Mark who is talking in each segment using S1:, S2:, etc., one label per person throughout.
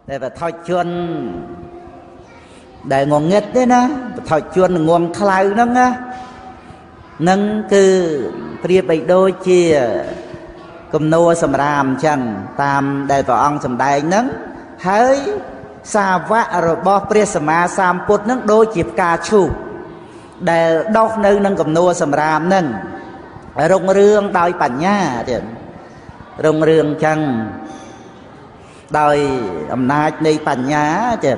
S1: để và thôi chuôn để ngon nghịch đấy na thôi chuôn ngon khai nâng á nâng cứ bia bị đôi chia cùng nô sầm ram chẳng tam để vào ông sầm đại nâng hỡi xa vạ rồi bỏ bia sầm ma sam put nâng đôi chịp ca chu để đọc nơi nâng cùng nô sầm ram nâng rung rương đòi bản nha rung rương chẳng đòi âm nát này bản nhá chứ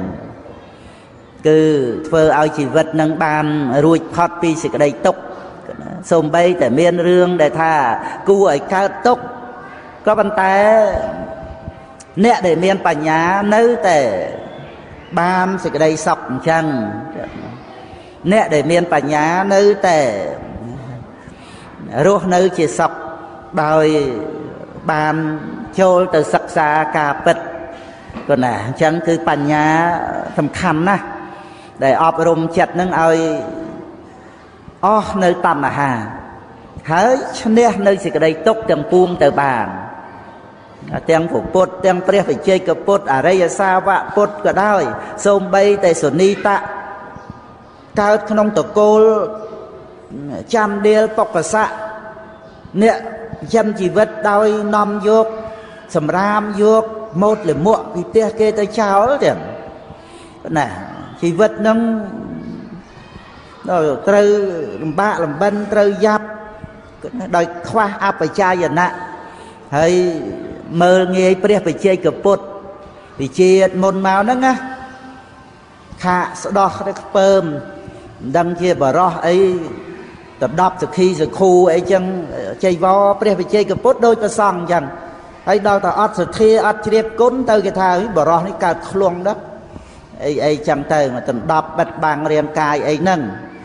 S1: cứ phơ ao chỉ vật nâng bàn ruột hot pi xịt đây tốc xôm bayแต่miên rương để tha cu ở cao tốc có bàn tay nè để miên bản nhá nơiแต่bàn xịt đây sọc chăng nè để miên bản nhá nơiแต่ruột nơi chỉ sọc đòi bànចូលទៅសិក្សាការពិតក៏ណាអញ្ចឹងគឺបញ្ញាសំខាន់ណាស់ដែលអប់រំចិត្តនឹងឲ្យអស់នៅតណ្ហាហើយឈ្នះនៅសេចក្តីទុក្ខទាំងពួងទៅបានទាំងពុទ្ធទាំងព្រះវិជ័យកពុទ្ធអរិយសាវកពុទ្ធក៏ដោយសូម្បីតែសុនីតៈកើតក្នុងតកូលចាំដៀលបុក្កសៈអ្នកចិញ្ចឹមជីវិតដោយនាំយកសម្រាមយកម៉ូតលិមួកពីផ្ទះគេទៅចោលទៀតណាជីវិតនឹងដល់ត្រូវលំបាកលំបិនត្រូវយ៉ាប់ដោយខ្វះអបជាយណៈហើយមើលងាយព្រះបច្ចេកពុទ្ធវិជាតិមុនមកហ្នឹងណាខាកស្ដោះទៅខ្ពើមមិនដឹងជាបរោះអីតដប់សខីសខូអីចឹងចៃវរព្រះវិជ័យកពុទ្ធដូចប្រសង់ចឹងហើយដល់តែអត់សទ្ធាអត់ជ្រាបគុណទៅគេថាបរោះនេះកើតឃ្លួងដល់អីចឹងទៅមកតដប់បិទបាំងរាងកាយអីហ្នឹង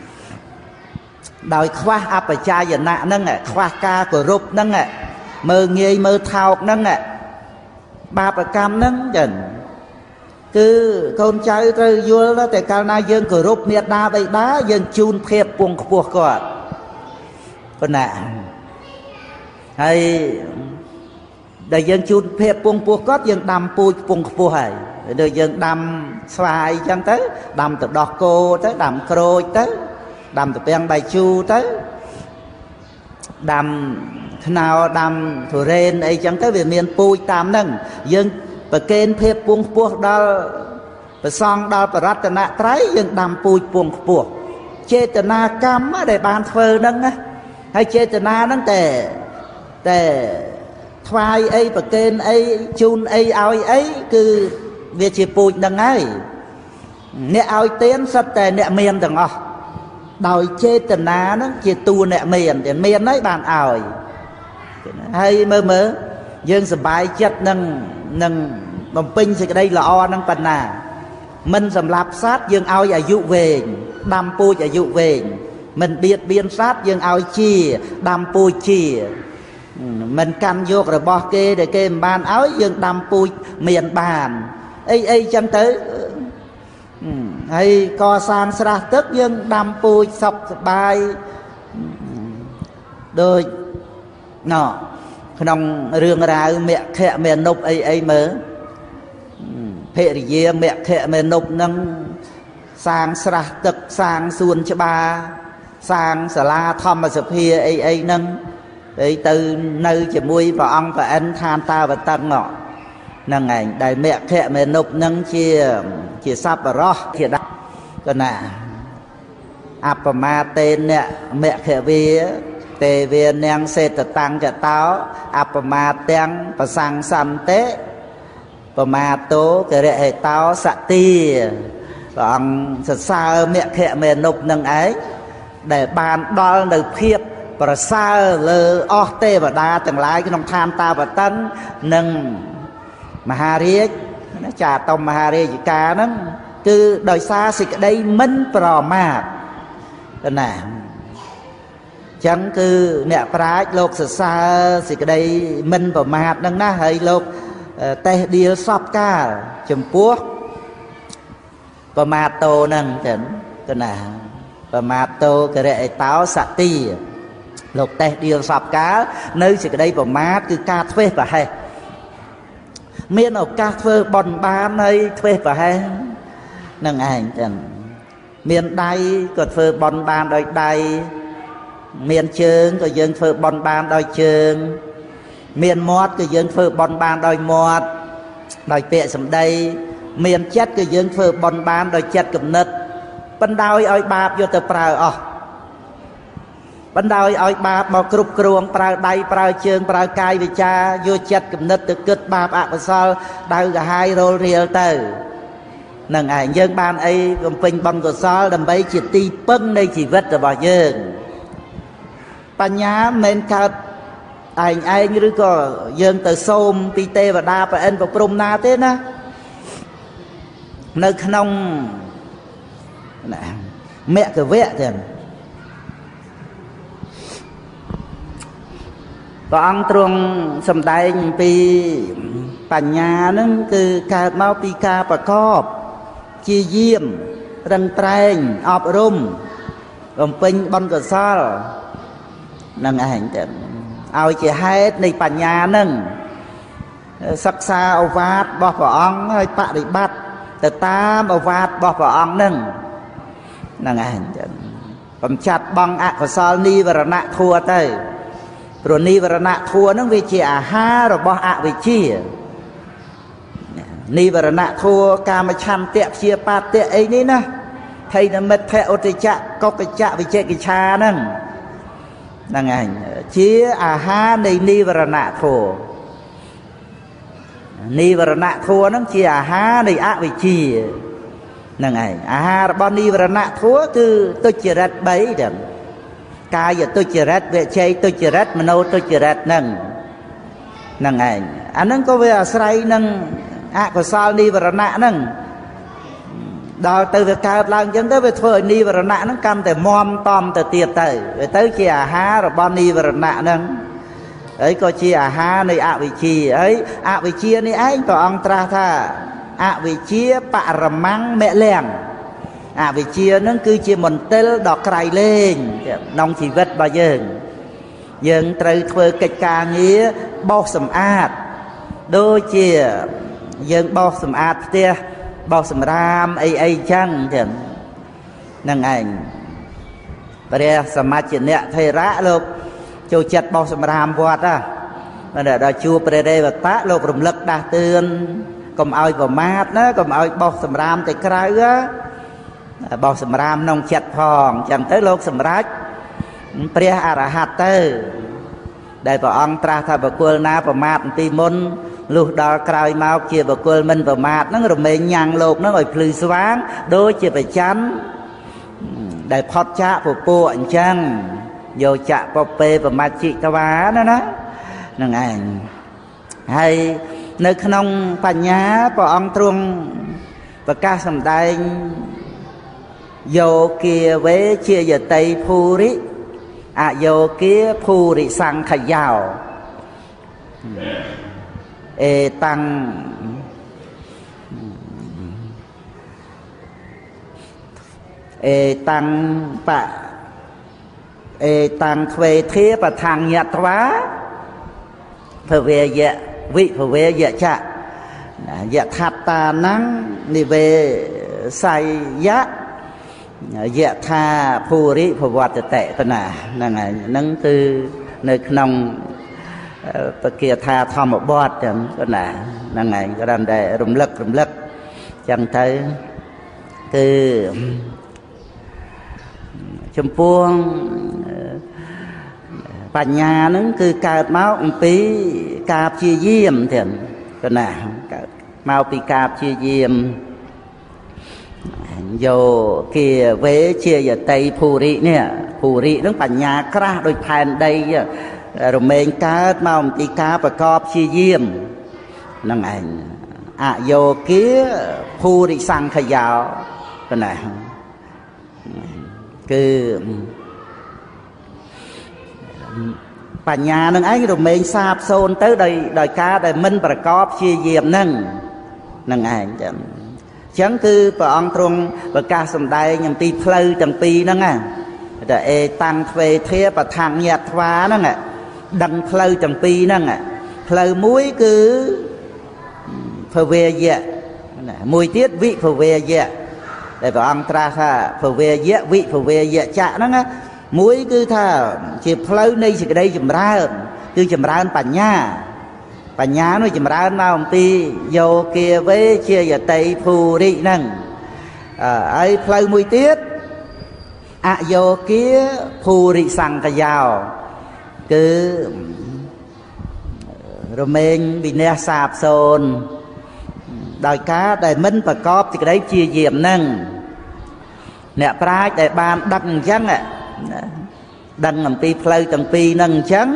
S1: ដោយខ្វះអបជាយណៈហ្នឹងខ្វះការគោរពហ្នឹងមើលងាយមើលថោកហ្នឹងបាបកម្មហ្នឹងចឹងគឺកូនចៅត្រូវយល់តែកាលណាយើងគោរពមេត្តាបិតាយើងជូនភាពពងខ្ពស់គាត់ប៉ុណ្ណាហើយដែលយើងជូនភាពពងខ្ពស់គាត់យើងដាំពូជពងខ្ពស់ហើយដូចយើងដាំស្វាយអញ្ចឹងទៅដាំទៅដោះគោទៅដាំក្រូចទៅដាំត្រពាំងបាយជូរទៅដាំខ្នោដាំទុរេនអីចឹងទៅវាមានពូជតាមហ្នឹងយើងប្រកេនភាពពងខ្ពស់ដល់ប្រសងដល់បរតនត្រ័យយើងដាំពូជពងខ្ពស់ចេតនាកម្មដែលបានធ្វើហ្នឹងណាហើយចេតនាហ្នឹងតែថ្វាយអីប្រកេនអីជូនអីឲ្យអីគឺវាជាពូជហ្នឹងហើយអ្នកឲ្យទានសិតតែអ្នកមានទាំងអស់ដោយចេតនាហ្នឹងជាតួអ្នកមានតែមានហើយបានឲ្យហើយមើលយើងសប្បាយចិត្តនឹងបំពេញសេចក្តីល្អនឹងប៉ុណ្ណាមិនសម្លាប់សត្វយើងឲ្យអាយុវែងដាំពូជអាយុវែងមិនបៀតបៀនសត្វយើងឲ្យជាដាំពូជជាមិនកាន់យករបស់គេដែលគេមិនបានឲ្យយើងដាំពូជមានបានអីចឹងទៅហើយកសាងស្រះទឹកយើងដាំពូជសុខសប្បាយដូចណោក្នុងរឿងរ៉ាវមគ្គមេនុបអីមើលភរិយាមគ្គមេនុបនឹងសាងស្រះទឹកសាងសួនច្បារសាងសាលាធម្មសភាអីហ្នឹងហើយទៅនៅជាមួយព្រះអង្គប្រអិនឋានតាវតឹងហ្នឹងឯងដែលមគ្គមេនុបហ្នឹងជាសប្បុរសជាដាក់ក៏ណាអបមាតេនៈមគ្គវាទេវានាងសេតតាំងចតោអបមាទាំងប្រសង្សន្តិបមាតោករិហេតោសតិព្រះអង្គសរសើរមគ្គមេនុបនឹងឯងដែលបានដល់នៅភាពប្រសើរលើអស់ទេវតាទាំងឡាយក្នុងឋានតាវតឹងនិងមហារាជចាតុមហារាជការហ្នឹងគឺដោយសារសេចក្តីមិនប្រមាទណាចឹងគឺអ្នកប្រាជ្ញលោកសរសើរសេចក្តីមិនប្រមាទហ្នឹងណាហើយលោកតេះដៀលសពកាលចំពោះប្រមាតោហ្នឹងចឹងគឺណាប្រមាតោករិអេតោសតិលោកតេះដៀលសពកាលនៅសេចក្តីប្រមាទគឺការធ្វេសប្រហែស miền ở các phơ bòn bán này thuê và hay nâng ảnh chẳng miền đây có phơ bòn bán đôi đây miền chướng có dân phơ bòn bán đôi chướng miền mót có dân phơ bòn bán đôi mót đôi pẹ sầm đây miền chất có dân phơ bòn bán đôi chất cầm nứt ban đôi oi bạp vô từ prao ban đôi oi bạp mà cướp cruông prao đây prao chướng prao cai về cha vô chất cầm nứt từ cất bạp ạ và sao đau cả hai rô riêng từ nâng ảnh dân ban ấy gồm phình bông của sao đầm bấy chỉ ti bưng đây chỉ vết rồi bỏ dân bà nhá men thật anh như có dân từ xôm pi tê và đa và anh và prom na thế na nơi nông mẹ cái vẽ thì có ông trung sầm đại pi bà nhá nó cứ cà mau pi cà bà cọp chia diêm răng tren ọp rum gồm phình bông của sao nâng ảnh ao chỉ hết này bà nhà nâng sắc xa ô vát bỏ vào ong hơi bạ đi bắt từ tam ô vát bỏ vào ong nâng ảnh còn chặt băng ạ của sao ni và nạ thua tới rồi ni và nạ thua nó vì chỉ ha rồi bỏ ạ vì chi ni và nạ thua ca mà chăm tiệp chia ba tiệp ấy ní nè thầy nó mất thẹ ô tê chạ có cái chạ vì chê cái cha nâng ảnh chia ha này ni và nạ thua ni và nạ thua nó chia ha này ạ vì chi nâng ảnh ha rồi bỏ ni và nạ thua cứ tôi chỉ rạch bấy đừng ca giờ tôi chỉ rạch về chơi tôi chỉ rạch mà nô tôi chỉ rạch nâng ảnh anh nâng có về sài nâng ạ của sao ni và nạ nâng đào từ việc caoឡើងចឹងទៅវាធ្វើឲ្យនីវរណៈហ្នឹងកាន់តែមមតំទៅទៀតទៅជាអាហាររបស់នីវរណៈហ្នឹងហើយក៏ជាអាហារនៃអវិជ្ជាហើយអវិជ្ជានេះឯងព្រះអង្គត្រាស់ថាអវិជ្ជាបរមង្គមលំអវិជ្ជាហ្នឹងគឺជាមន្ទិលដ៏ក្រៃលែងក្នុងជីវិតរបស់យើងត្រូវធ្វើកិច្ចការងារបោសសម្អាតដូចជាយើងបោសសម្អាតផ្ទះបោសសម្រាមអីចឹងទៀតហ្នឹងឯងព្រះសមាជអ្នកថេរៈលោកចូលចិត្តបោសសម្រាមវត្តដល់ជួបព្រះរេវតៈលោករំលឹកដាស់តឿនកុំឲ្យប្រមាទណាកុំឲ្យបោសសម្រាមទៅក្រៅបោសសម្រាមក្នុងចិត្តផងចឹងទៅលោកសម្រេចព្រះអរហន្តទៅដែលព្រះអង្គត្រាស់ថាបុគ្គលណាប្រមាទទីមុនលុះដល់ក្រោយមកជាបុគ្គលមិនប្រមាទហ្នឹងរមែងញ៉ាំងលោកហ្នឹងឲ្យភ្លឺស្វាងដូចជាប្រច័នដែលផុតចាកពពួកអញ្ចឹងយកចាក់ពពេប្រមាជិតវាណាហ្នឹងឯងហើយនៅក្នុងបញ្ញាព្រះអង្គទ្រង់ប្រកាសសម្ដែងយោគាវេជាយតីភូរិអយោគាភូរិសង្ខយោเอตังปะเอตังเทวเทปทางยะทวาภเวยะวิภเวยะจะยะทัตตานังนิเวไสยะยะธาภูริภวัตเตปนะนั่นไงนั่นคือในขนมปเกียธาธรรมบอดจังก็น่ะนั่นไงก็ดันได้รำลึกจังไทยคือชมพวงปัญญานั้นคือการเมาปีกาบชีเยี่ยมเถอะก็น่ะเมาปีกาบชีเยี่ยมโยเกียเวเชียไตภูริเนี่ยภูรินั้นปัญญากล้าโดยแผ่นใดรเมงการมาอมติกาประกอบชีเยี่ยมนั่งไงอโยเกียภูริสังขยาวก็ไหนคือปัญญานั่งไอ้รเมงทราบโซนtớiโดยการโดยมันประกอบชีเยี่ยมนั่งไงฉันคือพระองค์ทรงประกาศสำได้อย่างปีเพลย์จังปีนั่งไงแต่เอตังเทวเทปทางยัตวานั่งไงดังเพลย์จังปีนั่งไงเพลย์มุ้ยคือ phơ về dẹ mùi tiết vị phơ về dẹ để vào ông tra tha phơ về dẹ vị phơ về dẹ chạ nó á muối cứ tha chỉ phơi này chỉ cái đây chìm ra cứ chìm ra bản nhá nó chìm ra nào ông pi vô kia với chia giờ tây phù đi nâng ấy phơi mùi tiết vô kia phù đi sang cái giàu cứ rồi mình bị nè sạp sồn đòi cá để minh và cọp thì cái đấy chia diệm nâng nè prai để ban đăng chăng ạ đăng làm pi play tầng pi nâng chăng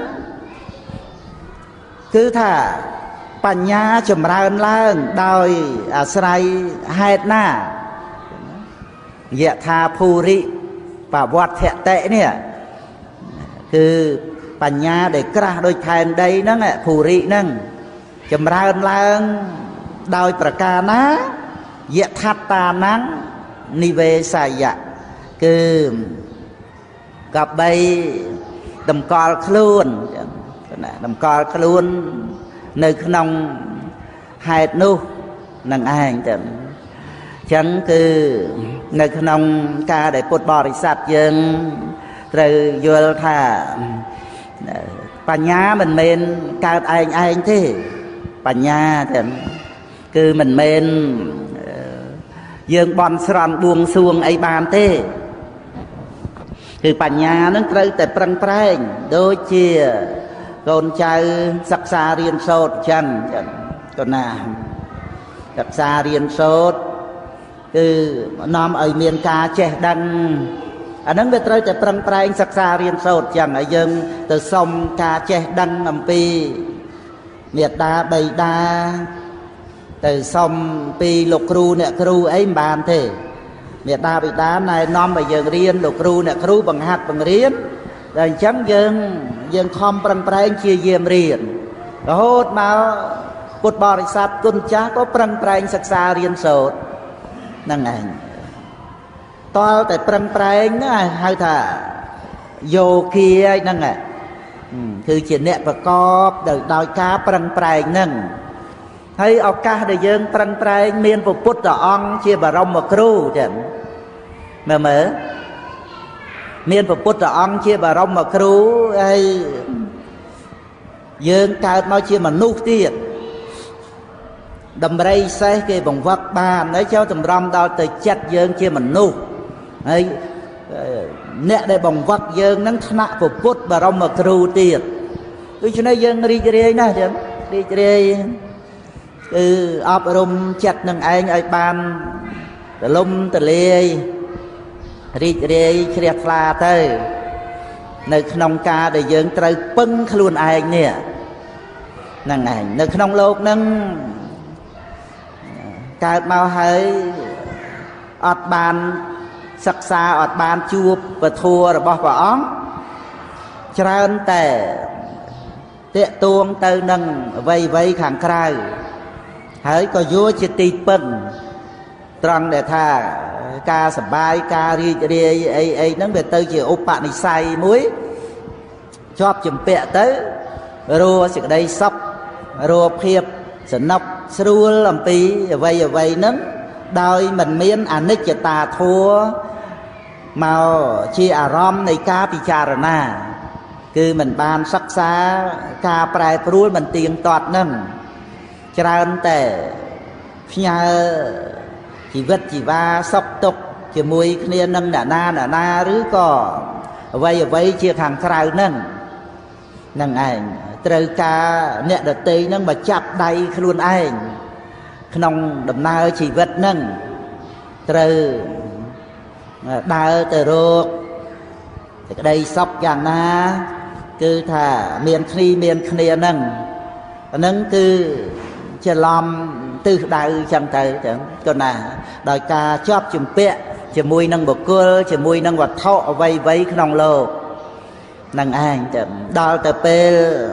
S1: cứ thàปัญญาจำเริญឡើង ដោយអាស្រ័យហេតុណាយថាភូរិបវត្តតេនេះគឺបញ្ញាដែលក្រាស់ដូចថែនដីហ្នឹងភូរិហ្នឹងចម្រើនឡើងដោយប្រការណាយថាត្តាណੰនិវេសាយៈគឺកបីតម្កល់ខ្លួនណាតម្កល់ខ្លួននៅក្នុងហេតុនោះនឹងឯងទៅចឹងគឺនៅក្នុងការដែលពុទ្ធបរិស័ទយើងត្រូវយល់ថាបញ្ញាមិនមែនកើតឯងទេបញ្ញាទៅគឺមិនមែនយើងបន់ស្រន់បួងសួងអីបានទេគឺបញ្ញានឹងត្រូវតែប្រឹងប្រែងដូចជាកូនចៅសិក្សារៀនសូត្រចឹងកូនណាសិក្សារៀនសូត្រគឺនាំឲ្យមានការចេះដឹងអាហ្នឹងវាត្រូវតែប្រឹងប្រែងសិក្សារៀនសូត្រចឹងហើយយើងទៅសុំការចេះដឹងអំពីមេត្តាបិតាទៅសុំពីលោកគ្រូអ្នកគ្រូអីមិនបានទេមេត្តាបិតាណែនាំឲ្យយើងរៀនលោកគ្រូអ្នកគ្រូបង្ហាត់បង្រៀនតែអញ្ចឹងយើងខំប្រឹងប្រែងជាយាមរៀនរហូតមកពុទ្ធបរិស័ទគុណចាស់ក៏ប្រឹងប្រែងសិក្សារៀនសូត្រហ្នឹងឯងតលតែប្រឹងប្រែងហ្នឹងហៅថាយោគីហ្នឹងគឺជាអ្នកប្រកបដោយការប្រឹងប្រែងហ្នឹងហើយឱកាសដែលយើងប្រឹងប្រែងមានព្រះពុទ្ធអង្គជាបរមគ្រូចឹងមើលមានព្រះពុទ្ធអង្គជាបរមគ្រូហើយយើងកើតមកជាមនុស្សទៀតដំរីសេះគេបង្វឹកបានហើយចូលតម្រាំដល់ទៅចិត្តយើងជាមនុស្សហើយអ្នកដែលបង្វឹកយើងនឹងថ្នាក់ព្រះពុទ្ធបរមគ្រូទៀតដូច្នេះយើងរីករាយណាស់ចឹងរីករាយគឺអប់រំចិត្តនឹងឯងឲ្យបានទលំទលាយរីករាយជ្រះថ្លាទៅនៅក្នុងការដែលយើងត្រូវពឹងខ្លួនឯងនេះហ្នឹងឯងនៅក្នុងโลกហ្នឹងកើតមកហើយអត់បានសិក្សាអត់បានជួបពធរបស់ព្រះអង្គច្រើនតែតាក់ទងទៅនឹងអ្វីខាងក្រៅហើយក៏យកជាទីពឹងត្រង់ដែលថាការសប្បាយការរីករាយអីហ្នឹងវាទៅជាឧបនិស្ស័យមួយជាប់ជំពាក់ទៅរੂសេចក្តីសុខរੂភាពសនុកស្រួលអំពីអ្វីហ្នឹងដោយមិនមានអនិច្ចតាធัวមកជាអារម្មណ៍នៃការពិចារណាគឺមិនបានសិក្សាការប្រែប្រួលមិនទៀងទាត់ហ្នឹងច្រើនតែផ្ញើជីវិតជីវ៉ាសុខទុក្ខជាមួយគ្នានឹងអ្នកណាឬក៏អ្វីជាខាងក្រៅហ្នឹងឯងត្រូវការអ្នកដទៃហ្នឹងមកចាប់ដៃខ្លួនឯងក្នុងដំណើរជីវិតហ្នឹងត្រូវដើរទៅរកសេចក្តីសុខយ៉ាងណាគឺថាមានគ្នាហ្នឹងអាហ្នឹងគឺច្រឡំទិសដៅចឹងទៅចឹងក៏ណាដោយការជាប់ជំពាក់ជាមួយនឹងបុគ្គលជាមួយនឹងវត្ថុអ្វីក្នុងโลกនឹងឯងទៅដល់ទៅពេល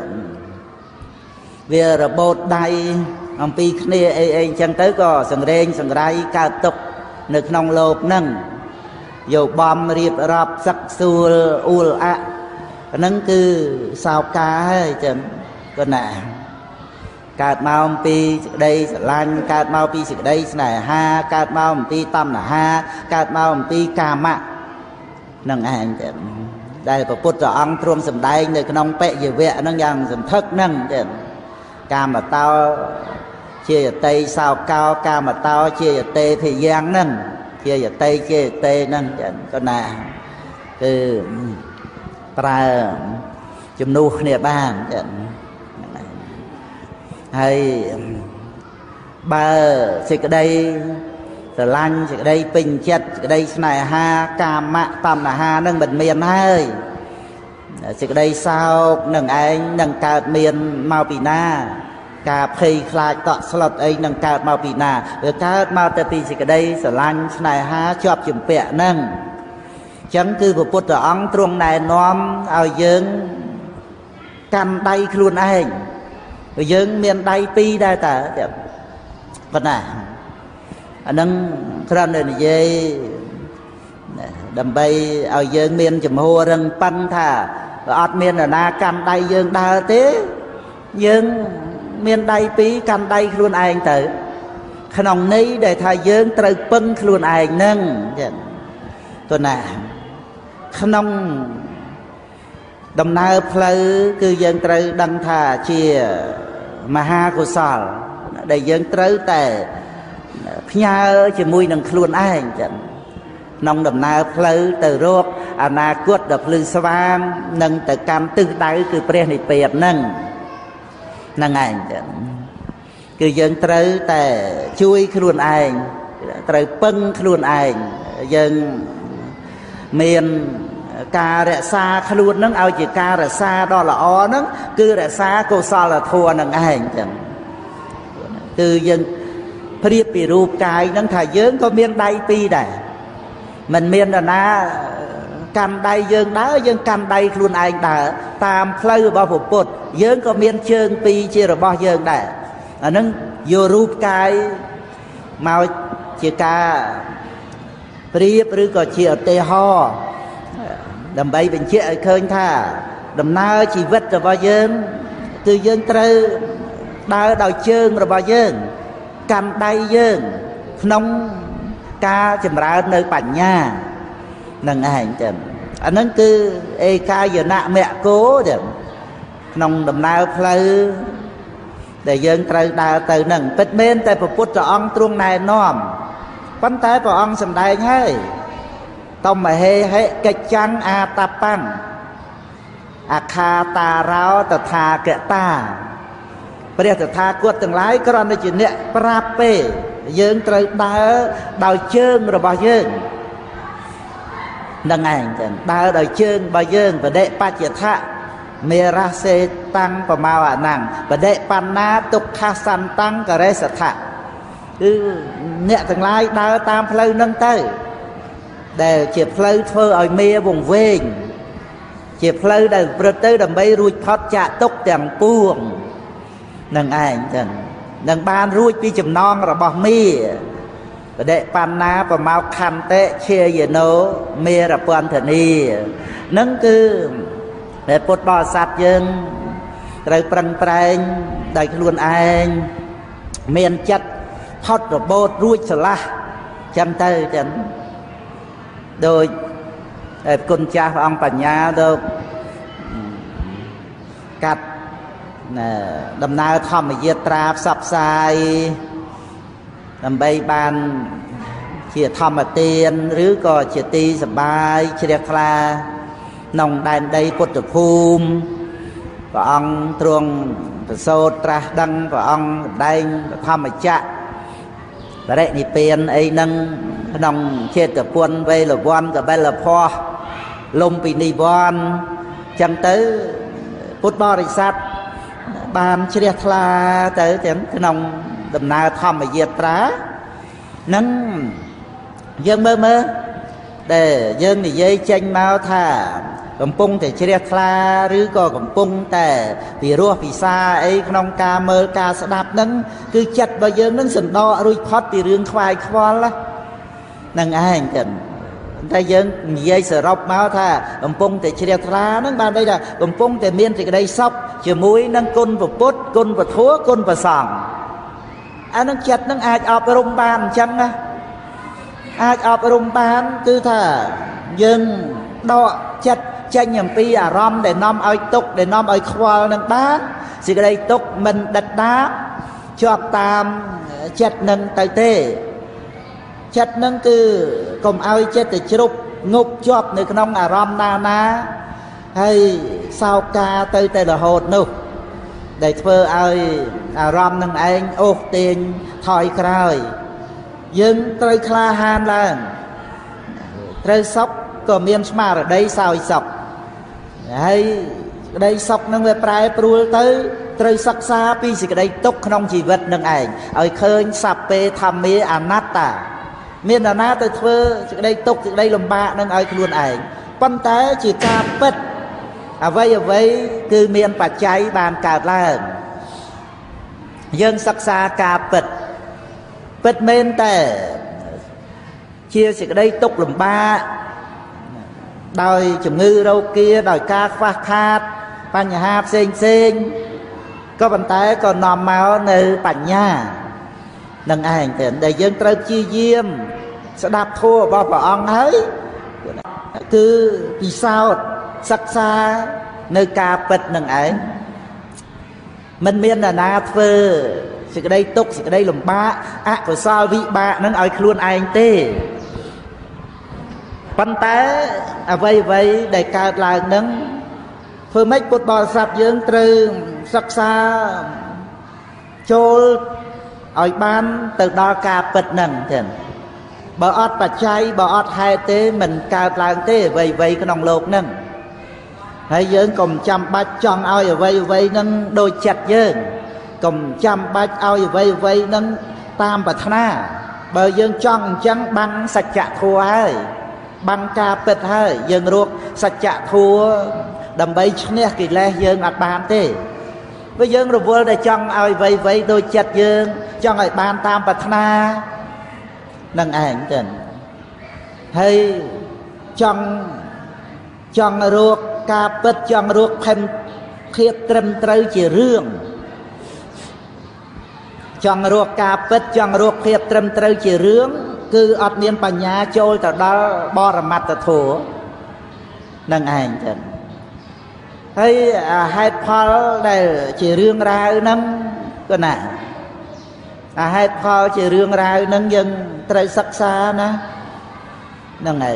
S1: វារបូតដៃអំពីគ្នាអីចឹងទៅក៏សង្រេងសង្រៃកើតទុកនៅក្នុងโลกហ្នឹងយកបំរៀបរាប់សឹកសួលអ៊ូលអាហ្នឹងគឺសោកាហើយចឹងក៏ណាកើតមកពីសេចក្តីស្រឡាញ់កើតមកពីសេចក្តីស្នេហាកើតមកពីតណ្ហាកើតមកពីកាមៈនឹងឯងទេដែលព្រះពុទ្ធអង្គទ្រង់សម្ដែងនៅក្នុងបរិយវៈហ្នឹងយ៉ាងសន្ធឹកហ្នឹងទេកាមតោជាយតេសោកោកាមតោជាយតេភយ៉ាងហ្នឹងជាយតេជាយតេហ្នឹងក៏ណាគឺប្រើជំនួសគ្នាបានហើយបើសេចក្តីស្រឡាញ់សេចក្តីពេញចិត្តសេចក្តីស្នេហាកាមៈតណ្ហានឹងមិនមានហើយសេចក្តីសោកនឹងឯងនឹងកើតមានមកពីណាការភ័យខ្លាចតក់ស្លុតអីនឹងកើតមកពីណាវាកើតមកតែពីសេចក្តីស្រឡាញ់ស្នេហាជាប់ជំពាក់ហ្នឹងអញ្ចឹងគឺព្រះពុទ្ធអង្គទ្រង់ណែនាំឲ្យយើងកាន់ដៃខ្លួនឯងព្រោះយើងមានដៃពីរដែរតើប៉ុណ្ណាអានឹងគ្រាន់តែនិយាយដើម្បីឲ្យយើងមានចំហររឹងប៉ឹងថាបើអត់មាននរណាកាន់ដៃយើងដើរទេយើងមានដៃពីរកាន់ដៃខ្លួនឯងទៅក្នុងន័យដែលថាយើងត្រូវពឹងខ្លួនឯងហ្នឹងចឹងទៅណាក្នុងដំណើរផ្លូវគឺយើងត្រូវដឹងថាជាមហាកុសលដែលយើងត្រូវតែផ្ញើជាមួយនឹងខ្លួនឯងចឹងក្នុងដំណើរផ្លូវទៅរកអនាគតដ៏ភ្លឺស្វាងនិងទៅកាន់ទិសដៅគឺព្រះនិព្វានហ្នឹងឯងចឹងគឺយើងត្រូវតែជួយខ្លួនឯងត្រូវពឹងខ្លួនឯងយើងមានការរក្សាខ្លួននឹងឲ្យជាការរក្សាដ៏ល្អហ្នឹងគឺរក្សាកុសលធម៌នឹងឯងចឹងគឺយើងព្រៀបពីរូបកាយហ្នឹងថាយើងក៏មានដៃពីរដែរមិនមាននរណាកាន់ដៃយើងដើរយើងកាន់ដៃខ្លួនឯងដើរតាមផ្លូវរបស់ព្រះពុទ្ធយើងក៏មានជើងពីរជារបស់យើងដែរអាហ្នឹងយករូបកាយមកជាការព្រៀបឬក៏ជាឧទាហរណ៍ដើម្បីបញ្ជាក់ឲ្យឃើញថាដំណើរជីវិតរបស់យើងគឺយើងត្រូវដើរដោយជើងរបស់យើងកាន់ដៃយើងក្នុងការចម្រើននៅបញ្ញានឹងឯងចឹងអាហ្នឹងគឺឯកាយនៈមគ្គោចឹងក្នុងដំណើរផ្លូវដែលយើងត្រូវដើរទៅហ្នឹងពិតមែនតែព្រះពុទ្ធអង្គទ្រង់ណែនាំប៉ុន្តែព្រះអង្គសម្ដែងហើយតមហេហិកិច្ចាំងអាតបាំងអខាតារោតថាគតាព្រះតថាគតទាំងឡាយគ្រាន់តែជាអ្នកប្រាប់ទេយើងត្រូវដើរដោយជើងរបស់យើងនឹងឯងចឹងដើរដោយជើងរបស់យើងបដិបច្ចថៈមេរសេតាំងប្រមោអណੰបដិបណ្ណាទុក្ខសន្តੰករិសថៈគឺអ្នកទាំងឡាយដើរតាមផ្លូវហ្នឹងទៅដែលជាផ្លូវធ្វើឲ្យមេវង្វេងជាផ្លូវដែលប្រព្រឹត្តទៅដើម្បីរួចផុតចាកទុក្ខទាំងពួងនឹងឯងចឹងនឹងបានរួចពីចំណងរបស់មេបដិបណ្ណាប្រមោខន្តិជាយណោមេរពន្ធនីនឹងគឺដែលពុទ្ធបរិស័ទយើងត្រូវប្រឹងប្រែងដោយខ្លួនឯងមានចិត្តផុតរបូតរួចស្រឡះចឹងទៅចឹងដោយគុណចាស់ព្រះអង្គបញ្ញាទៅកាត់ដំណើរធម្មយាត្រាផ្សព្វផ្សាយដើម្បីបានជាធម្មទានឬក៏ជាទីសប្បាយជ្រះថ្លាក្នុងដែនដីពុទ្ធភូមិព្រះអង្គទ្រង់ប្រសូតត្រាស់ដឹងព្រះអង្គសម្ដែងធម្មចក្របរិនិព្វានអីហ្នឹងក្នុងចេតពុនវេលវ័នកបិលភ័ស្ត្រលំពីនិវ័នចឹងទៅពុទ្ធបរិស័ទបានជ្រះថ្លាទៅទាំងក្នុងដំណើរធម្មយាត្រាហ្នឹងយើងមើលដែលយើងនិយាយចេញមកថាកំពុងតែជ្រះថ្លាឬក៏កំពុងតែពិរោះពិសាអីក្នុងការមើលការស្ដាប់ហ្នឹងគឺចិត្តរបស់យើងហ្នឹងសណ្ដករួចផុតពីរឿងខ្វាយខ្វល់ហ្នឹងឯងចឹងតែយើងនិយាយសរុបមកថាកំពុងតែជ្រះថ្លាហ្នឹងបានន័យថាកំពុងតែមានសេចក្តីសុខជាមួយនឹងគុណពុទ្ធគុណពធគុណប្រសង្ឃអានឹងចិត្តនឹងអាចអប់រំបានអញ្ចឹងណាអាចអប់រំបានគឺថាយើងដកចិត្តចេញអំពីអារម្មណ៍ដែលនាំឲ្យទុក្ខដែលនាំឲ្យខ្វល់នឹងបានសេចក្តីទុក្ខមិនដិតដាបជាប់តាមចិត្តនឹងទៅទេចិត្តនឹងគឺកុំឲ្យចិត្តទៅជ្រុបងប់ជាប់នៅក្នុងអារម្មណ៍ណាហើយសោកការទៅតែរហូតនោះដែលធ្វើឲ្យអារម្មណ៍នឹងឯងអូសទាញថយក្រោយយើងត្រូវក្លាហានឡើងត្រូវសុខក៏មានស្មារតីសោយសុខហើយក្តីសុខនឹងវាប្រែប្រួលទៅត្រូវសិក្សាពីសេចក្តីទុក្ខក្នុងជីវិតនឹងឯងឲ្យឃើញសព្វេធម្មាអនត្តាមាននរណាទៅធ្វើសេចក្តីទុក្ខសេចក្តីលំបាកនឹងឲ្យខ្លួនឯងប៉ុន្តែជាការពិតអ្វីគឺមានបច្ច័យបានកើតឡើងយើងសិក្សាការពិតមែនតែជាសេចក្តីទុក្ខលំបាកដោយជំងឺរោគាដោយការខ្វះខាតបញ្ហាផ្សេងក៏ប៉ុន្តែក៏នាំមកនៅបញ្ញានឹងឯងទៅដែលយើងត្រូវព្យាយាមស្ដាប់ធម៌របស់ព្រះអង្គហើយគឺពិសោធន៍សិក្សានៅការពិតនឹងឯងមិនមាននរណាធ្វើសេចក្តីទុក្ខសេចក្តីលំបាកអកុសលវិបាកនឹងឲ្យខ្លួនឯងទេប៉ុន្តែអ្វីដែលកើតឡើងនឹងធ្វើម៉េចពុទ្ធបរិស័ទយើងត្រូវសិក្សាចូលឲ្យបានទៅដល់ការពិតហ្នឹងទៀតបើអត់បច្ច័យបើអត់ហេតុទេមិនកើតឡើងទេអ្វីក្នុងโลกហ្នឹងហើយយើងកុំចាំបាច់ចង់ឲ្យអ្វីហ្នឹងដូចចិត្តយើងកុំចាំបាច់ឲ្យអ្វីហ្នឹងតាមប្រាថ្នាបើយើងចង់អញ្ចឹងបាំងសច្ចធម៌ហើយបាំងការពិតហើយយើងរកសច្ចធម៌ដើម្បីឈ្នះកិលេសយើងអត់បានទេព្រោះយើងរវល់តែចង់ឲ្យអ្វីដូចចិត្តយើងចង់ឲ្យបានតាមប្រាថ្នានឹងឯងទៅហើយចង់រកការពិតចង់រកភាពត្រឹមត្រូវជារឿងចង់រកការពិតចង់រកភាពត្រឹមត្រូវជារឿងគឺអត់មានបញ្ញាចូលទៅដល់បរមត្តធម៌នឹងឯងទៅហើយហេតុផលដែលជារឿងរ៉ាវហ្នឹងក៏ណាហេតុផលជារឿងរ៉ាវហ្នឹងយើងត្រូវសិក្សាណាហ្នឹងឯង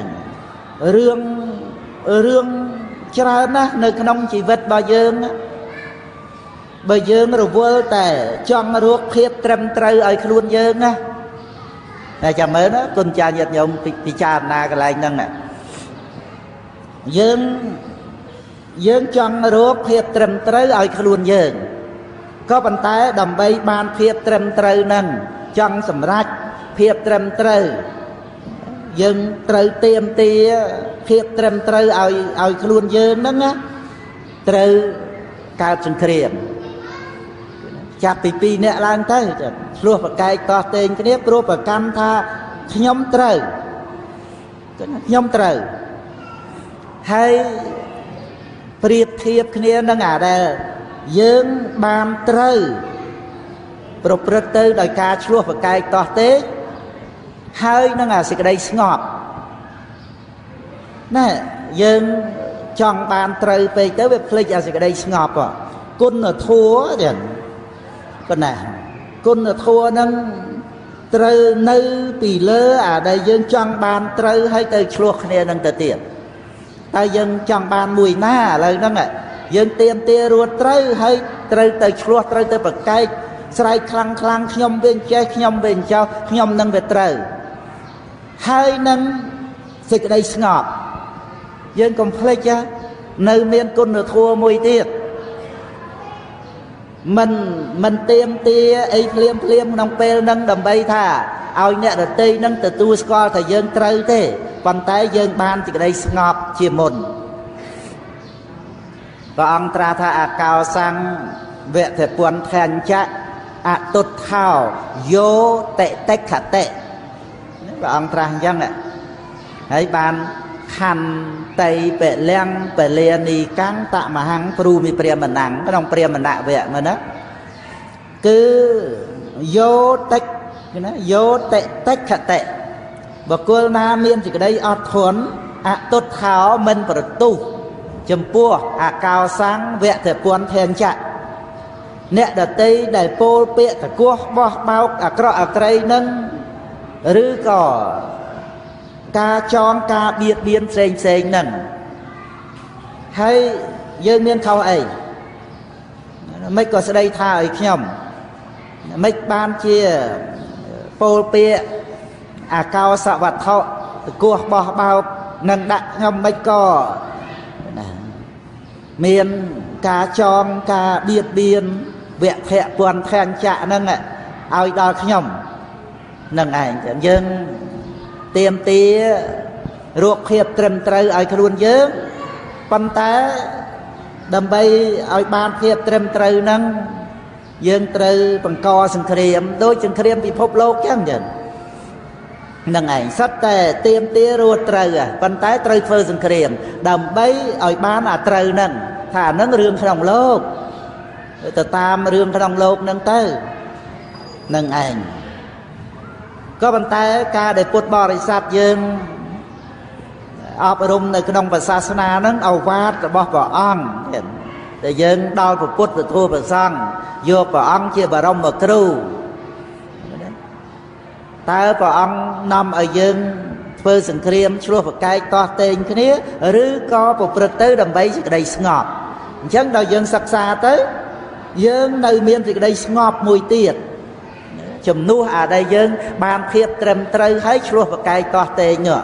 S1: រឿងច្រើនណាស់នៅក្នុងជីវិតរបស់យើងបើយើងរវល់តែចង់រកភាពត្រឹមត្រូវឲ្យខ្លួនយើងណាតែចាំមើលណាគុណចាញាតិញោមពិចារណាកន្លែងហ្នឹងណាយើងចង់រកភាពត្រឹមត្រូវឲ្យខ្លួនយើងក៏ប៉ុន្តែដើម្បីបានភាពត្រឹមត្រូវហ្នឹងចង់សម្រេចភាពត្រឹមត្រូវយើងត្រូវទាមទារភាពត្រឹមត្រូវឲ្យខ្លួនយើងហ្នឹងណាត្រូវកើតសង្គ្រាមចាប់ពី2នាក់ឡើងទៅឆ្លោះប្រកែកតោះតេងគ្នាព្រោះប្រកាន់ថាខ្ញុំត្រូវហើយប្រៀបធៀបគ្នានឹងអាដែលយើងបានត្រូវប្រព្រឹត្តទៅដោយការឆ្លោះប្រកែកតោះតេងហើយនឹងអាសេចក្តីស្ងប់ណែយើងចង់បានត្រូវពេកទៅវាភ្លេចអាសេចក្តីស្ងប់គុណធម៌ទៀតប៉ុណ្ណាគុណធម៌នឹងត្រូវនៅពីលើអាដែលយើងចង់បានត្រូវហើយទៅឆ្លោះគ្នានឹងទៅទៀតតែយើងចង់បានមួយណាឥឡូវហ្នឹងយើងទៀមទារួចត្រូវហើយត្រូវទៅឆ្លោះត្រូវទៅប្រកែកស្រែកខ្លាំងខ្ញុំវិញចេះខ្ញុំវិញចោលខ្ញុំនឹងវាត្រូវហើយនឹងសេចក្តីស្ងប់យើងកុំភ្លេចនៅមានគុណធម៌មួយទៀតមិនទៀមទាអីភ្លាមក្នុងពេលហ្នឹងដើម្បីថាឲ្យអ្នកដទៃហ្នឹងទទួលស្គាល់ថាយើងត្រូវទេប៉ុន្តែយើងបានសេចក្តីស្ងប់ជាមុនព្រះអង្គត្រាស់ថាអកោសੰវៈធពន្ធញ្ចៈអតុដ្ឋោយោតិតិខតិព្រះអង្គត្រាស់អញ្ចឹងហើយបានខណ្ឌតៃពលំពលនីកាំងតមហੰព្រមីព្រាមណੰក្នុងព្រាមណវៈមើលណាគឺយោតិចណាយោតិតិខតិបុគ្គលណាមានសេចក្តីអត់ធន់អតុថោមិនប្រទុះចំពោះអកោសੰវៈតពន្ធេនចៈអ្នកដតីដែលពោលពាក្យតកោះបោះបោកអាក្រក់អាក្រៃនឹងឬក៏ការចងការបៀតបៀនផ្សេងហ្នឹងហើយយើងមានខុសអីមិនក៏ស្ដីថាឲ្យខ្ញុំមិនបានជាពោលពាក្យអាកោសវត្ថុតកោះបោះបោកនឹងដាក់ខ្ញុំមិនក៏មានការចងការបៀតបៀនវៈភៈពន្ធធានចៈហ្នឹងឲ្យដល់ខ្ញុំនឹងឯងយើងទៀមទារកភាពត្រឹមត្រូវឲ្យខ្លួនយើងប៉ុន្តែដើម្បីឲ្យបានភាពត្រឹមត្រូវហ្នឹងយើងត្រូវបង្កសង្គ្រាមដូចសង្គ្រាមពិភពលោកចឹងនឹងឯងសិតតែទៀមទារត់ត្រូវប៉ុន្តែត្រូវធ្វើសង្គ្រាមដើម្បីឲ្យបានអាត្រូវហ្នឹងថាហ្នឹងរឿងក្នុងលោកទៅតាមរឿងក្នុងលោកហ្នឹងទៅនឹងឯងក៏ប៉ុន្តែការដែលពុទ្ធបរិស័ទយើងអប់រំនៅក្នុងសាសនាហ្នឹងឱវាទរបស់ព្រះអង្គដែលយើងដល់ពុទ្ធពធព្រះសង្ឃយកព្រះអង្គជាបរមគ្រូតើព្រះអង្គនាំឲ្យយើងធ្វើសង្គ្រាមឆ្លោះប្រកែកតោះតេងគ្នាឬក៏ប្រព្រឹត្តទៅដើម្បីសេចក្តីស្ងប់អញ្ចឹងដល់យើងសិក្សាទៅយើងនៅមានសេចក្តីស្ងប់មួយទៀតជំនួសអាដែលយើងបានភាពត្រឹមត្រូវហើយឆ្លោះប្រកែកតោះតេងនោះ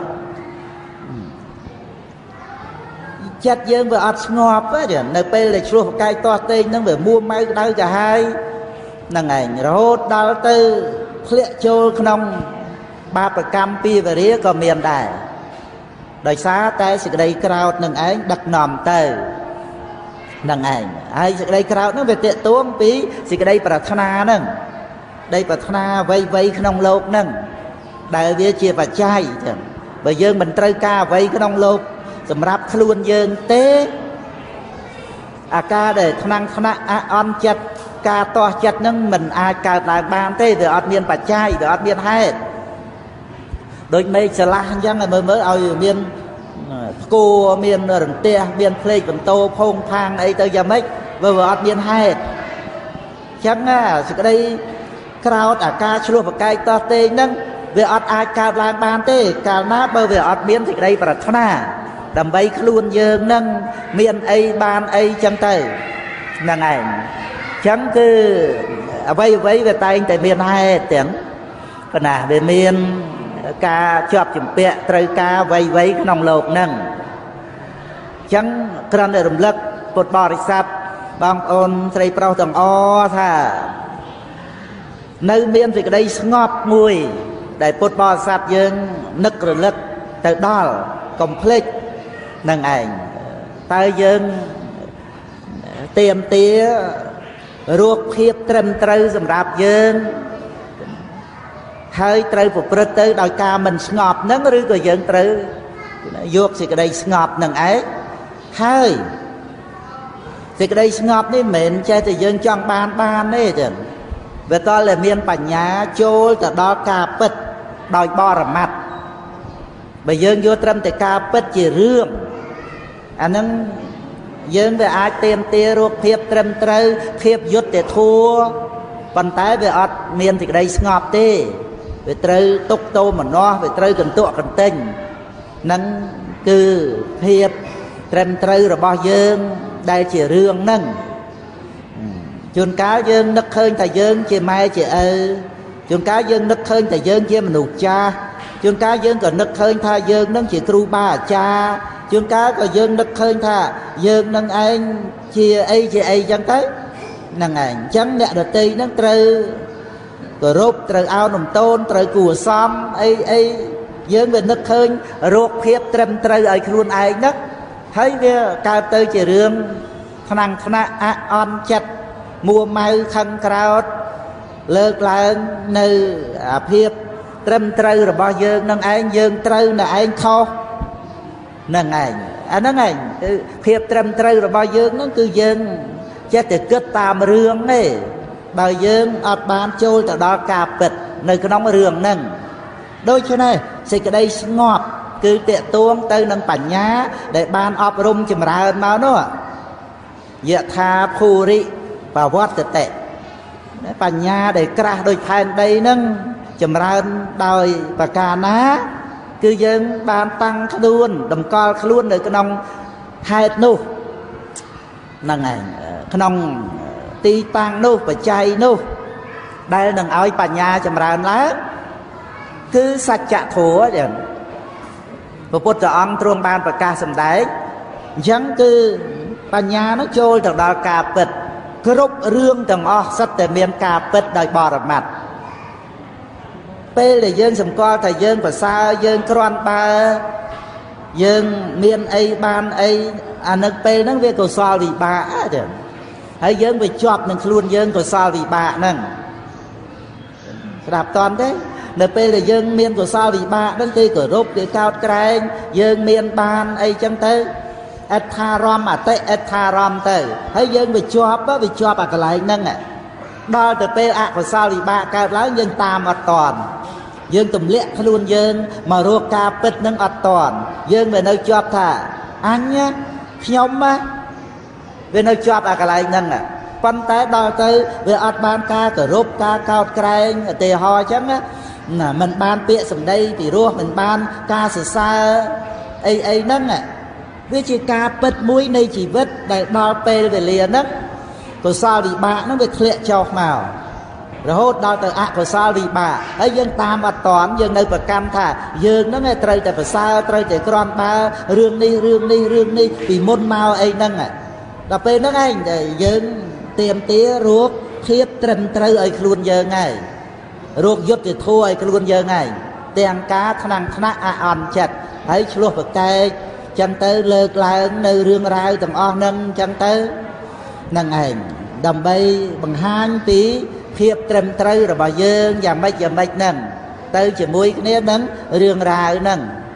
S1: ចិត្តយើងវាអត់ស្ងប់ទេនៅពេលដែលឆ្លោះប្រកែកតោះតេងហ្នឹងវាមួម៉ៅក្តៅកាហាយហ្នឹងឯងរហូតដល់ទៅធ្លាក់ចូលក្នុងបាបកម្មពីវរាក៏មានដែរដោយសារតែសេចក្តីក្រោធនឹងឯងដឹកនាំទៅនឹងឯងហើយសេចក្តីក្រោធហ្នឹងវាតេតួងពីសេចក្តីប្រាថ្នាហ្នឹងដីប្រាថ្នាអ្វីៗក្នុងលោកហ្នឹងដែលវាជាបច្ច័យចឹងបើយើងមិនត្រូវការអ្វីក្នុងលោកសម្រាប់ខ្លួនយើងទេអាការដែលថ្នាក់អន់ចិត្តការតោះចិត្តហ្នឹងមិនអាចកើតឡើងបានទេវាអត់មានបច្ច័យវាអត់មានហេតុដូចមេឃឆ្លាស់អញ្ចឹងមើលឲ្យមានផ្គរមានរន្ទះមានភ្លេចបន្ទោភងផាងអីទៅយ៉ាងម៉េចវាអត់មានហេតុអញ្ចឹងសេចក្តីក្រោធអាការឆ្លោះប្រកែកតោះតេងហ្នឹងវាអត់អាចកើតឡើងបានទេកាលណាបើវាអត់មានសេចក្តីប្រាថ្នាដើម្បីខ្លួនយើងនឹងមានអីបានអីចឹងទៅហ្នឹងឯងចឹងគឺអ្វីវាតែងតែមានហេតុទាំងប៉ុណ្ណាវាមានការជាប់ជំពាក់ត្រូវការអ្វីក្នុងលោកហ្នឹងចឹងគ្រាន់តែរំលឹកពុទ្ធបរិស័ទបងប្អូនស្រីប្រុសទាំងអស់ថានៅមានសេចក្តីស្ងប់មួយដែលពុទ្ធបរិស័ទយើងនឹករលឹកទៅដល់កុំភ្លេចនឹងឯងតើយើងទៀមទារកភាពត្រឹមត្រូវសម្រាប់យើងហើយត្រូវប្រព្រឹត្តទៅដោយការមិនស្ងប់ហ្នឹងឬក៏យើងត្រូវយកសេចក្តីស្ងប់នឹងឯងហើយសេចក្តីស្ងប់នេះមិនមែនចេះតែយើងចង់បានទេចឹងវាតតែមានបញ្ញាចូលទៅដល់ការពិតដោយបរមត្ថបើយើងយកត្រឹមតែការពិតជារឿងអាហ្នឹងយើងវាអាចទៀមទារកភាពត្រឹមត្រូវភាពយុត្តិធម៌ប៉ុន្តែវាអត់មានសេចក្តីស្ងប់ទេវាត្រូវទុកទោមនោះវាត្រូវកន្ទក់កន្ទិញហ្នឹងគឺភាពត្រឹមត្រូវរបស់យើងដែលជារឿងហ្នឹងជួនកាលយើងនឹកឃើញតែយើងជាម៉ែជាឪជួនកាលយើងនឹកឃើញតែយើងជាមនុស្សចាស់ជួនកាលយើងក៏នឹកឃើញថាយើងនឹងជាគ្រូបាអាចារ្យជួនកាលក៏យើងនឹកឃើញថាយើងនឹងឯងជាអីចឹងទៅហ្នឹងឯងអញ្ចឹងអ្នកដទៃហ្នឹងត្រូវគោរពត្រូវអោនលំទោនត្រូវគួរសមអីយើងវានឹកឃើញរកភាពត្រឹមត្រូវឲ្យខ្លួនឯងហ្នឹងហើយវាកើតទៅជារឿងថ្នាក់អន់ចិត្តមួម៉ៅខឹងក្រោធលើកឡើងនៅអាភាពត្រឹមត្រូវរបស់យើងនឹងឯងយើងត្រូវនៅឯងខុសនឹងឯងអាហ្នឹងឯងគឺភាពត្រឹមត្រូវរបស់យើងហ្នឹងគឺយើងចេះតែគិតតាមរឿងទេបើយើងអត់បានចូលទៅដល់ការពិតនៅក្នុងរឿងហ្នឹងដូច្នេះសេចក្តីស្ងប់គឺតេតួងទៅនឹងបញ្ញាដែលបានអប់រំចម្រើនមកនោះយថាភូរិបវត្តតិបញ្ញាដែលក្រាស់ដូចផែនដីហ្នឹងចម្រើនដោយប្រការណាគឺយើងបានតាំងខ្លួនតម្កល់ខ្លួននៅក្នុងហេតុនោះហ្នឹងឯងក្នុងទីតាំងនោះបច្ច័យនោះដែលនឹងឲ្យបញ្ញាចម្រើនឡើងគឺសច្ចធម៌ចឹងព្រះពុទ្ធអង្គទ្រង់បានប្រកាសសម្ដែងអញ្ចឹងគឺបញ្ញានោះចូលទៅដល់ការពិតគ្រប់រឿងទាំងអស់សិតតែមានការពិតដោយបរមត្ថពេលដែលយើងសម្គាល់ថាយើងប្រសើរយើងគ្រាន់បើយើងមានអីបានអីអានឹកពេលហ្នឹងវាកុសលវិបាកទេហើយយើងវាជាប់នឹងខ្លួនយើងកុសលវិបាកហ្នឹងស្ដាប់តន់ទេនៅពេលដែលយើងមានកុសលវិបាកហ្នឹងគេគោរពគេកោតក្រែងយើងមានបានអីចឹងទៅអត្ថារម្មអតិអត្ថារម្មទៅហើយយើងវាជាប់អាកន្លែងហ្នឹងដល់ទៅពេលអកុសលវិបាកកើតឡើងយើងតាមអត់តន់យើងទម្លាក់ខ្លួនយើងមករកការពិតនឹងអត់តន់យើងវានៅជាប់ថាអញខ្ញុំវានៅជាប់អាកន្លែងហ្នឹងប៉ុន្តែដល់ទៅវាអត់បានការគោរពការកោតក្រែងឧទាហរណ៍អញ្ចឹងណាมันបានពាក្យសម្ដីពីរោះมันបានការសរសើរអីហ្នឹងវាជាការពិតមួយនៃជីវិតដែលដល់ពេលវេលាហ្នឹងកុសលវិបាកហ្នឹងវាធ្លាក់ចុះមករហូតដល់ទៅអកុសលវិបាកហើយយើងតាមអត់តន់យើងនៅប្រកាន់ថាយើងហ្នឹងត្រូវតែប្រសើរត្រូវតែក្រាន់បើរឿងនេះពីមុនមកអីហ្នឹងដល់ពេលហ្នឹងឯងដែលយើងទៀមទារោគភាពត្រឹមត្រូវឲ្យខ្លួនយើងហើយរោគយុត្តិធម៌ឲ្យខ្លួនយើងហើយទាំងការថ្នាក់អអន់ចិត្តហើយឆ្លោះប្រកែកចឹងទៅលើកឡើងនៅរឿងរ៉ាវទាំងអស់ហ្នឹងចឹងទៅហ្នឹងឯងដើម្បីបង្ហាញពីភាពត្រឹមត្រូវរបស់យើងយ៉ាងម៉េចហ្នឹងទៅជាមួយគ្នានឹងរឿងរ៉ាវហ្នឹង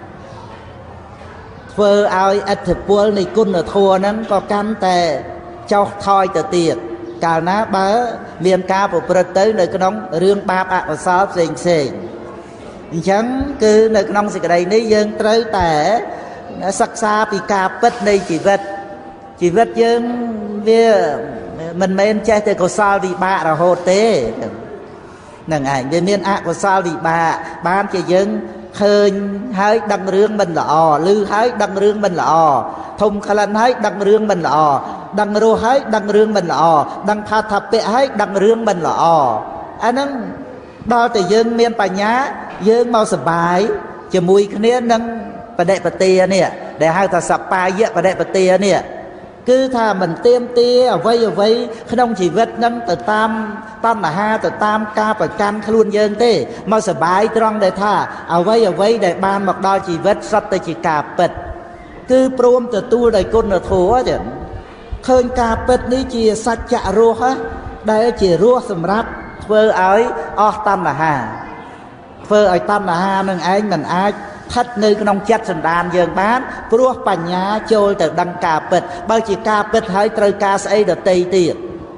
S1: ធ្វើឲ្យអត្ថពលនៃគុណធម៌ហ្នឹងក៏កាន់តែចុះថយទៅទៀតកាលណាបើមានការប្រព្រឹត្តទៅនៅក្នុងរឿងបាបអកុសលផ្សេងអញ្ចឹងគឺនៅក្នុងសេចក្តីនេះយើងត្រូវតែសិក្សាពីការពិតនៃជីវិតយើងវាមិនមែនចេះតែកុសលវិបាករហូតទេហ្នឹងឯងវាមានអកុសលវិបាកបានជាយើងឃើញហើយដឹងរឿងមិនល្អឮហើយដឹងរឿងមិនល្អធំក្លិនហើយដឹងរឿងមិនល្អដឹងរសហើយដឹងរឿងមិនល្អដឹងផាថពៈហើយដឹងរឿងមិនល្អអាហ្នឹងដល់តែយើងមានបញ្ញាយើងមកសបាយជាមួយគ្នានឹងបដិបទានេះដែលហៅថាសបាយៈបដិបទានេះគឺថាមិនទៀមទាអ្វីក្នុងជីវិតនឹងទៅតាមតណ្ហាទៅតាមការប្រកាន់ខ្លួនយើងទេមកសបាយត្រង់ដែលថាអ្វីដែលបានមកដល់ជីវិតសុទ្ធតែជាការពិតគឺព្រមទទួលដោយគុណធម៌ទេឃើញការពិតនេះជាសច្ចៈរស់ដែលជារស់សម្រាប់ធ្វើឲ្យអស់តណ្ហាធ្វើឲ្យតណ្ហានឹងឯងមិនអាចស្ថិតនៅក្នុងចិត្តសន្តានយើងបានព្រោះបញ្ញាចូលទៅដឹងការពិតបើជាការពិតហើយត្រូវការស្អីដតីទៀត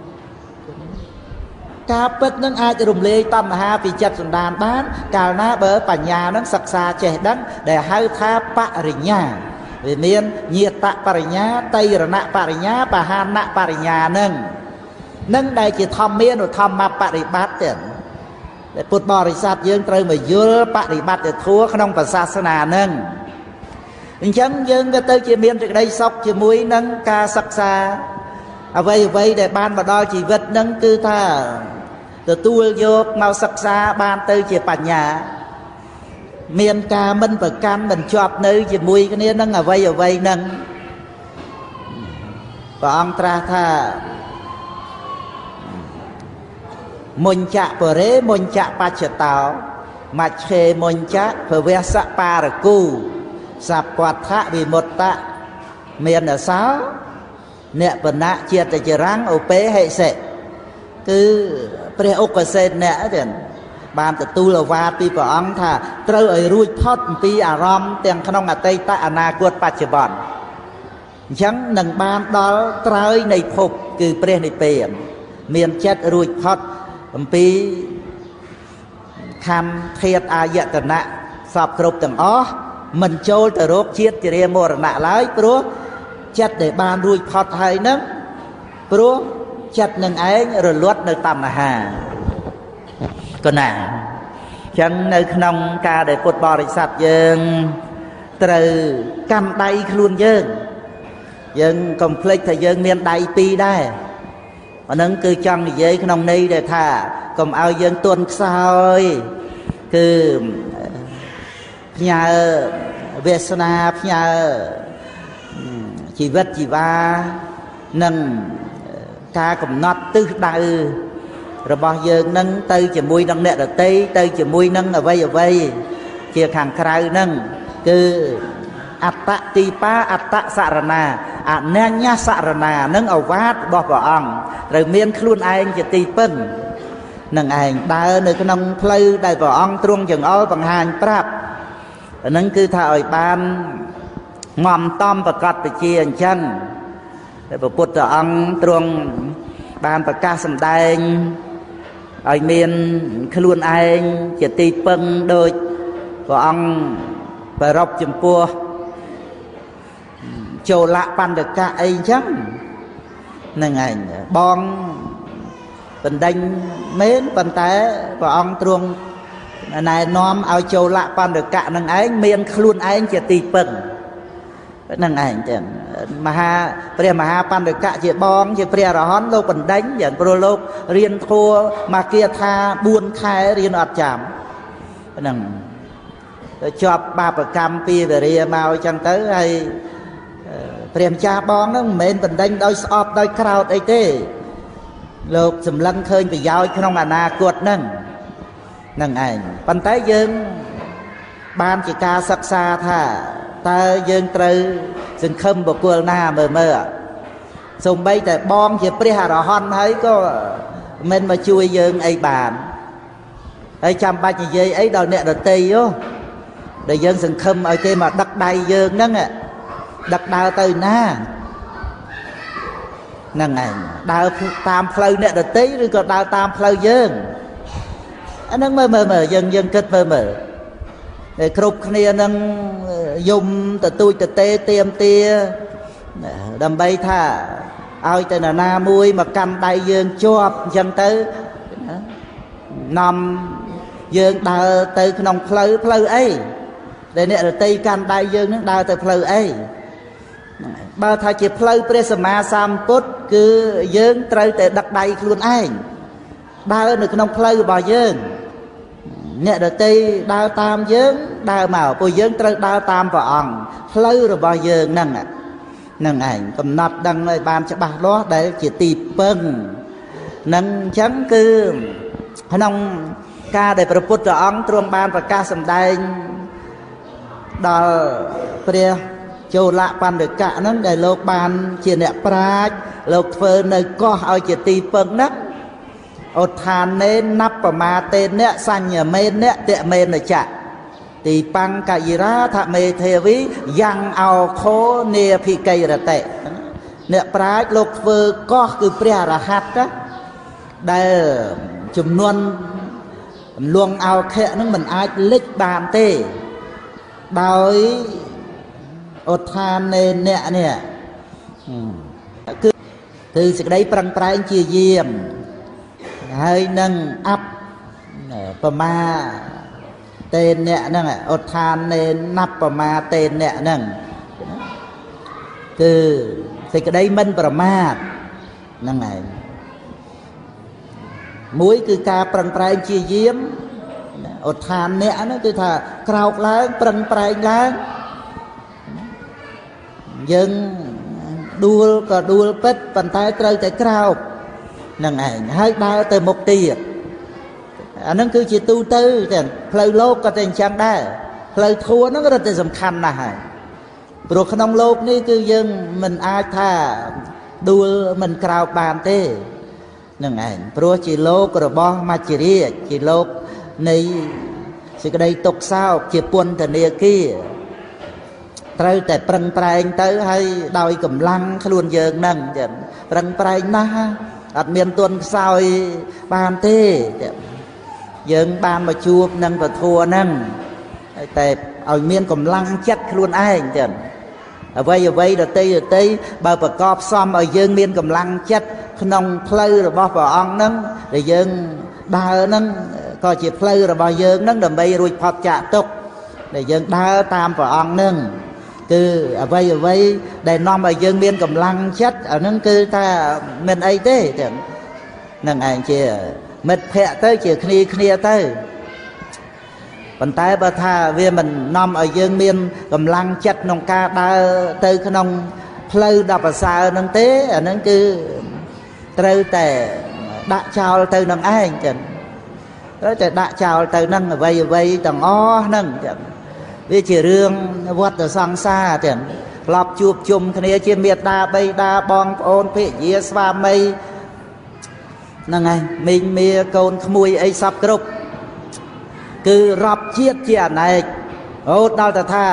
S1: ការពិតនឹងអាចរំលាយតណ្ហាពីចិត្តសន្តានបានកាលណាបើបញ្ញានឹងសិក្សាចេះដឹងដែលហៅថាបរិញ្ញាវាមានញាតបរិញ្ញាតៃរណបរិញ្ញាបហានបរិញ្ញានឹងដែលជាធម្មានុធម្មបរិបត្តិទេដែលពុទ្ធបរិស័ទយើងត្រូវមកយល់បរិបត្តិធម៌ក្នុងពុទ្ធសាសនានឹងអញ្ចឹងយើងក៏ទៅជាមានសេចក្តីសុខជាមួយនឹងការសិក្សាអ្វីដែលបានមកដល់ជីវិតនឹងគឺថាទទួលយកមកសិក្សាបានទៅជាបញ្ញាមានការមិនប្រកាន់មិនជាប់នៅជាមួយគ្នានឹងអ្វីនឹងព្រះអង្គត្រាស់ថាមុញ្ចៈបរេមុញ្ចៈបច្ចតោមច្ឆេមុញ្ចៈភវសបារគូសពដ្ឋវិមុត្តៈមានអសោអ្នកបណៈជាតិចរੰឧបេហិសិគឺព្រះឧបសេនៈទេបានទទួលអាវាតពីព្រះអង្គថាត្រូវឲ្យរួចផុតពីអារម្មណ៍ទាំងក្នុងអតីតអនាគតបច្ចុប្បន្នអញ្ចឹងនឹងបានដល់ត្រើយនៃភពគឺព្រះនិព្វានមានចិត្តរួចផុតអំពីខន្ធធាតុអាយតនៈសពគ្រប់ទាំងអស់មិនចូលទៅរកជាតិជរាមរណៈឡើយព្រោះចិត្តដែលបានរួចផុតហើយហ្នឹងព្រោះចិត្តនឹងឯងរលត់នៅតណ្ហាក៏ណាអញ្ចឹងនៅក្នុងការដែលពុទ្ធបរិស័ទយើងត្រូវកាន់ដៃខ្លួនយើងកុំភ្លេចថាយើងមានដៃពីរដែរអាហ្នឹងគឺចង់និយាយក្នុងន័យដែលថាកុំឲ្យយើងទន់ខ្សោយគឺផ្ញើវាសនាផ្ញើជីវិតជីវានិងការកំណត់ទិសដៅរបស់យើងនឹងទៅជាមួយនឹងអ្នកដទៃទៅជាមួយនឹងអ្វីជាខាងក្រៅនឹងគឺអត្តទីបាអត្តសរណាអនញ្ញសរណានឹងអវាទរបស់ព្រះអង្គត្រូវមានខ្លួនឯងជាទីពឹងនឹងឯងដើរនៅក្នុងផ្លូវដែលព្រះអង្គទ្រង់ចង្អុលបង្ហាញប្រាប់អានឹងគឺថាឲ្យបានងំតំប្រកាសពជាអញ្ចឹងតែព្រះពុទ្ធអង្គទ្រង់បានប្រកាសសម្ដែងឲ្យមានខ្លួនឯងជាទីពឹងដោយព្រះអង្គប្ររពចំពោះចូលៈបណ្ឌកៈអីអញ្ចឹងហ្នឹងឯងបងបណ្ដេញមែនប៉ុន្តែព្រះអង្គទ្រង់ណែនាំឲ្យចូលៈបណ្ឌកៈនឹងឯងមានខ្លួនឯងជាទីពឹងហ្នឹងឯងចឹងព្រះមហាបណ្ឌកៈជាបងជាព្រះអរហន្តលោកបណ្ដេញយ៉ាងព្រោះលោករៀនធัวមកគាថា4ខែរៀនអត់ចាំហ្នឹងទៅជាប់បាបកម្មពីវេរាមកអញ្ចឹងទៅហើយព្រះម្ចាស់បងហ្នឹងមិនមែនបណ្ដេញដោយស្អប់ដោយក្រោធអីទេលោកសម្លឹងឃើញប្រយោជន៍ក្នុងអនាគតហ្នឹងឯងប៉ុន្តែយើងបានជាការសិក្សាថាតើយើងត្រូវសង្ឃឹមបុគ្គលណាមើលសូម្បីតែបងជាព្រះអរហន្តហើយក៏មិនមកជួយយើងអីបានហើយចាំបាច់និយាយអីដល់អ្នកដទៃដែលយើងសង្ឃឹមឲ្យគេមកដឹកដៃយើងហ្នឹងដឹកដើរទៅណាហ្នឹងឯងដើរតាមផ្លូវអ្នកដទៃឬក៏ដើរតាមផ្លូវយើងអាហ្នឹងមើលយើងគិតមើលតែគ្រប់គ្នានឹងយំទទូចទទេទៀមទាដើម្បីថាឲ្យតែនរណាមួយមកកាន់ដៃយើងជាប់អញ្ចឹងទៅនាំយើងដើរទៅក្នុងផ្លូវអីដែលអ្នករតីកាន់ដៃយើងនឹងដើរទៅផ្លូវអីបើថាជាផ្លូវព្រះសម្មាសម្ពុទ្ធគឺយើងត្រូវតែដឹកដៃខ្លួនឯងដើរនៅក្នុងផ្លូវរបស់យើងអ្នកដទៃដើរតាមយើងដើរមកពួកយើងត្រូវដើរតាមព្រះអង្គផ្លូវរបស់យើងហ្នឹងឯងកំណត់ដឹងឲ្យបានច្បាស់លាស់ដែលជាទីពឹងនឹងអញ្ចឹងគឺក្នុងការដែលព្រះពុទ្ធអង្គទ្រង់បានប្រកាសសម្ដែងដល់ព្រះចូលៈបណ្ឌកៈហ្នឹងដែលលោកបានជាអ្នកប្រាជ្ញលោកធ្វើនៅកោះឲ្យជាទីពឹងហ្នឹងឧទ្ធានេនបមា តេនៈសញ្ញមេនៈតមេនចៈទីបង្កយិរាថមេទេវីយ៉ាងអោខោនេភិកៃរតេអ្នកប្រាជ្ញលោកធ្វើកោះគឺព្រះអរហន្តដែលចំនួនលួងអោខៈនឹងមិនអាចលិចបានទេដោយឧទ្ធានេនៈនេះគឺសេចក្តីប្រឹងប្រែងជាយាមហើយនឹងអបបមាតេនៈហ្នឹងឧទ្ធានេនបមាតេនៈហ្នឹងគឺសេចក្តីមិនប្រមាទហ្នឹងឯងមួយគឺការប្រឹងប្រែងជាយាមឧទ្ធានៈហ្នឹងគឺថាក្រោកឡើងប្រឹងប្រែងឡើងយើងដួលក៏ដួលពិតប៉ុន្តែត្រូវតែក្រោកនឹងឯងហើយដើរទៅមុខទៀតអាហ្នឹងគឺជាទូទៅទាំងផ្លូវលោកក៏តែអញ្ចឹងដែរផ្លូវធัวហ្នឹងរត់តែសំខាន់ណាស់ហើយព្រោះក្នុងលោកនេះគឺយើងមិនអាចថាដួលមិនក្រោកបានទេនឹងឯងព្រោះជាលោករបស់មច្ចរាជជាលោកនៃសេចក្តីទុក្ខសោកជាពន្ធនាគារត្រូវតែប្រឹងប្រែងទៅហើយដោយកម្លាំងខ្លួនយើងហ្នឹងចឹងប្រឹងប្រែងណាស់អត់មានទន់ខ្សោយបានទេយើងបានមកជួបនឹងពធហ្នឹងតែឲ្យមានកម្លាំងចិត្តខ្លួនឯងចឹងអ្វីដតីបើប្រកបផ្សំឲ្យយើងមានកម្លាំងចិត្តក្នុងផ្លូវរបស់ព្រះអង្គហ្នឹងដែលយើងដើរហ្នឹងក៏ជាផ្លូវរបស់យើងហ្នឹងដើម្បីរួចផុតចាកទុក្ខដែលយើងដើរតាមព្រះអង្គហ្នឹងគឺអ្វីដែលនាំឲ្យយើងមានកម្លាំងចិត្តអាហ្នឹងគឺថាមិនអីទេចឹងនឹងឯងជាមិត្តភក្តិទៅជាគ្នាទៅប៉ុន្តែបើថាវាមិននាំឲ្យយើងមានកម្លាំងចិត្តក្នុងការដើរទៅក្នុងផ្លូវដ៏ប្រសើរហ្នឹងទេអាហ្នឹងគឺត្រូវតែដាក់ចោលទៅនឹងឯងចឹងត្រូវតែដាក់ចោលទៅនឹងអ្វីទាំងអស់ហ្នឹងចឹងវាជារឿងវដ្តសង្សារចឹងធ្លាប់ជួបជុំគ្នាជាមេត្តាបិតាបងប្អូនភរិយាស្វាមីហ្នឹងហើយមីងមាកូនក្មួយអីសពគ្រប់គឺរាប់ជាតិជាអនេករហូតដល់ទៅថា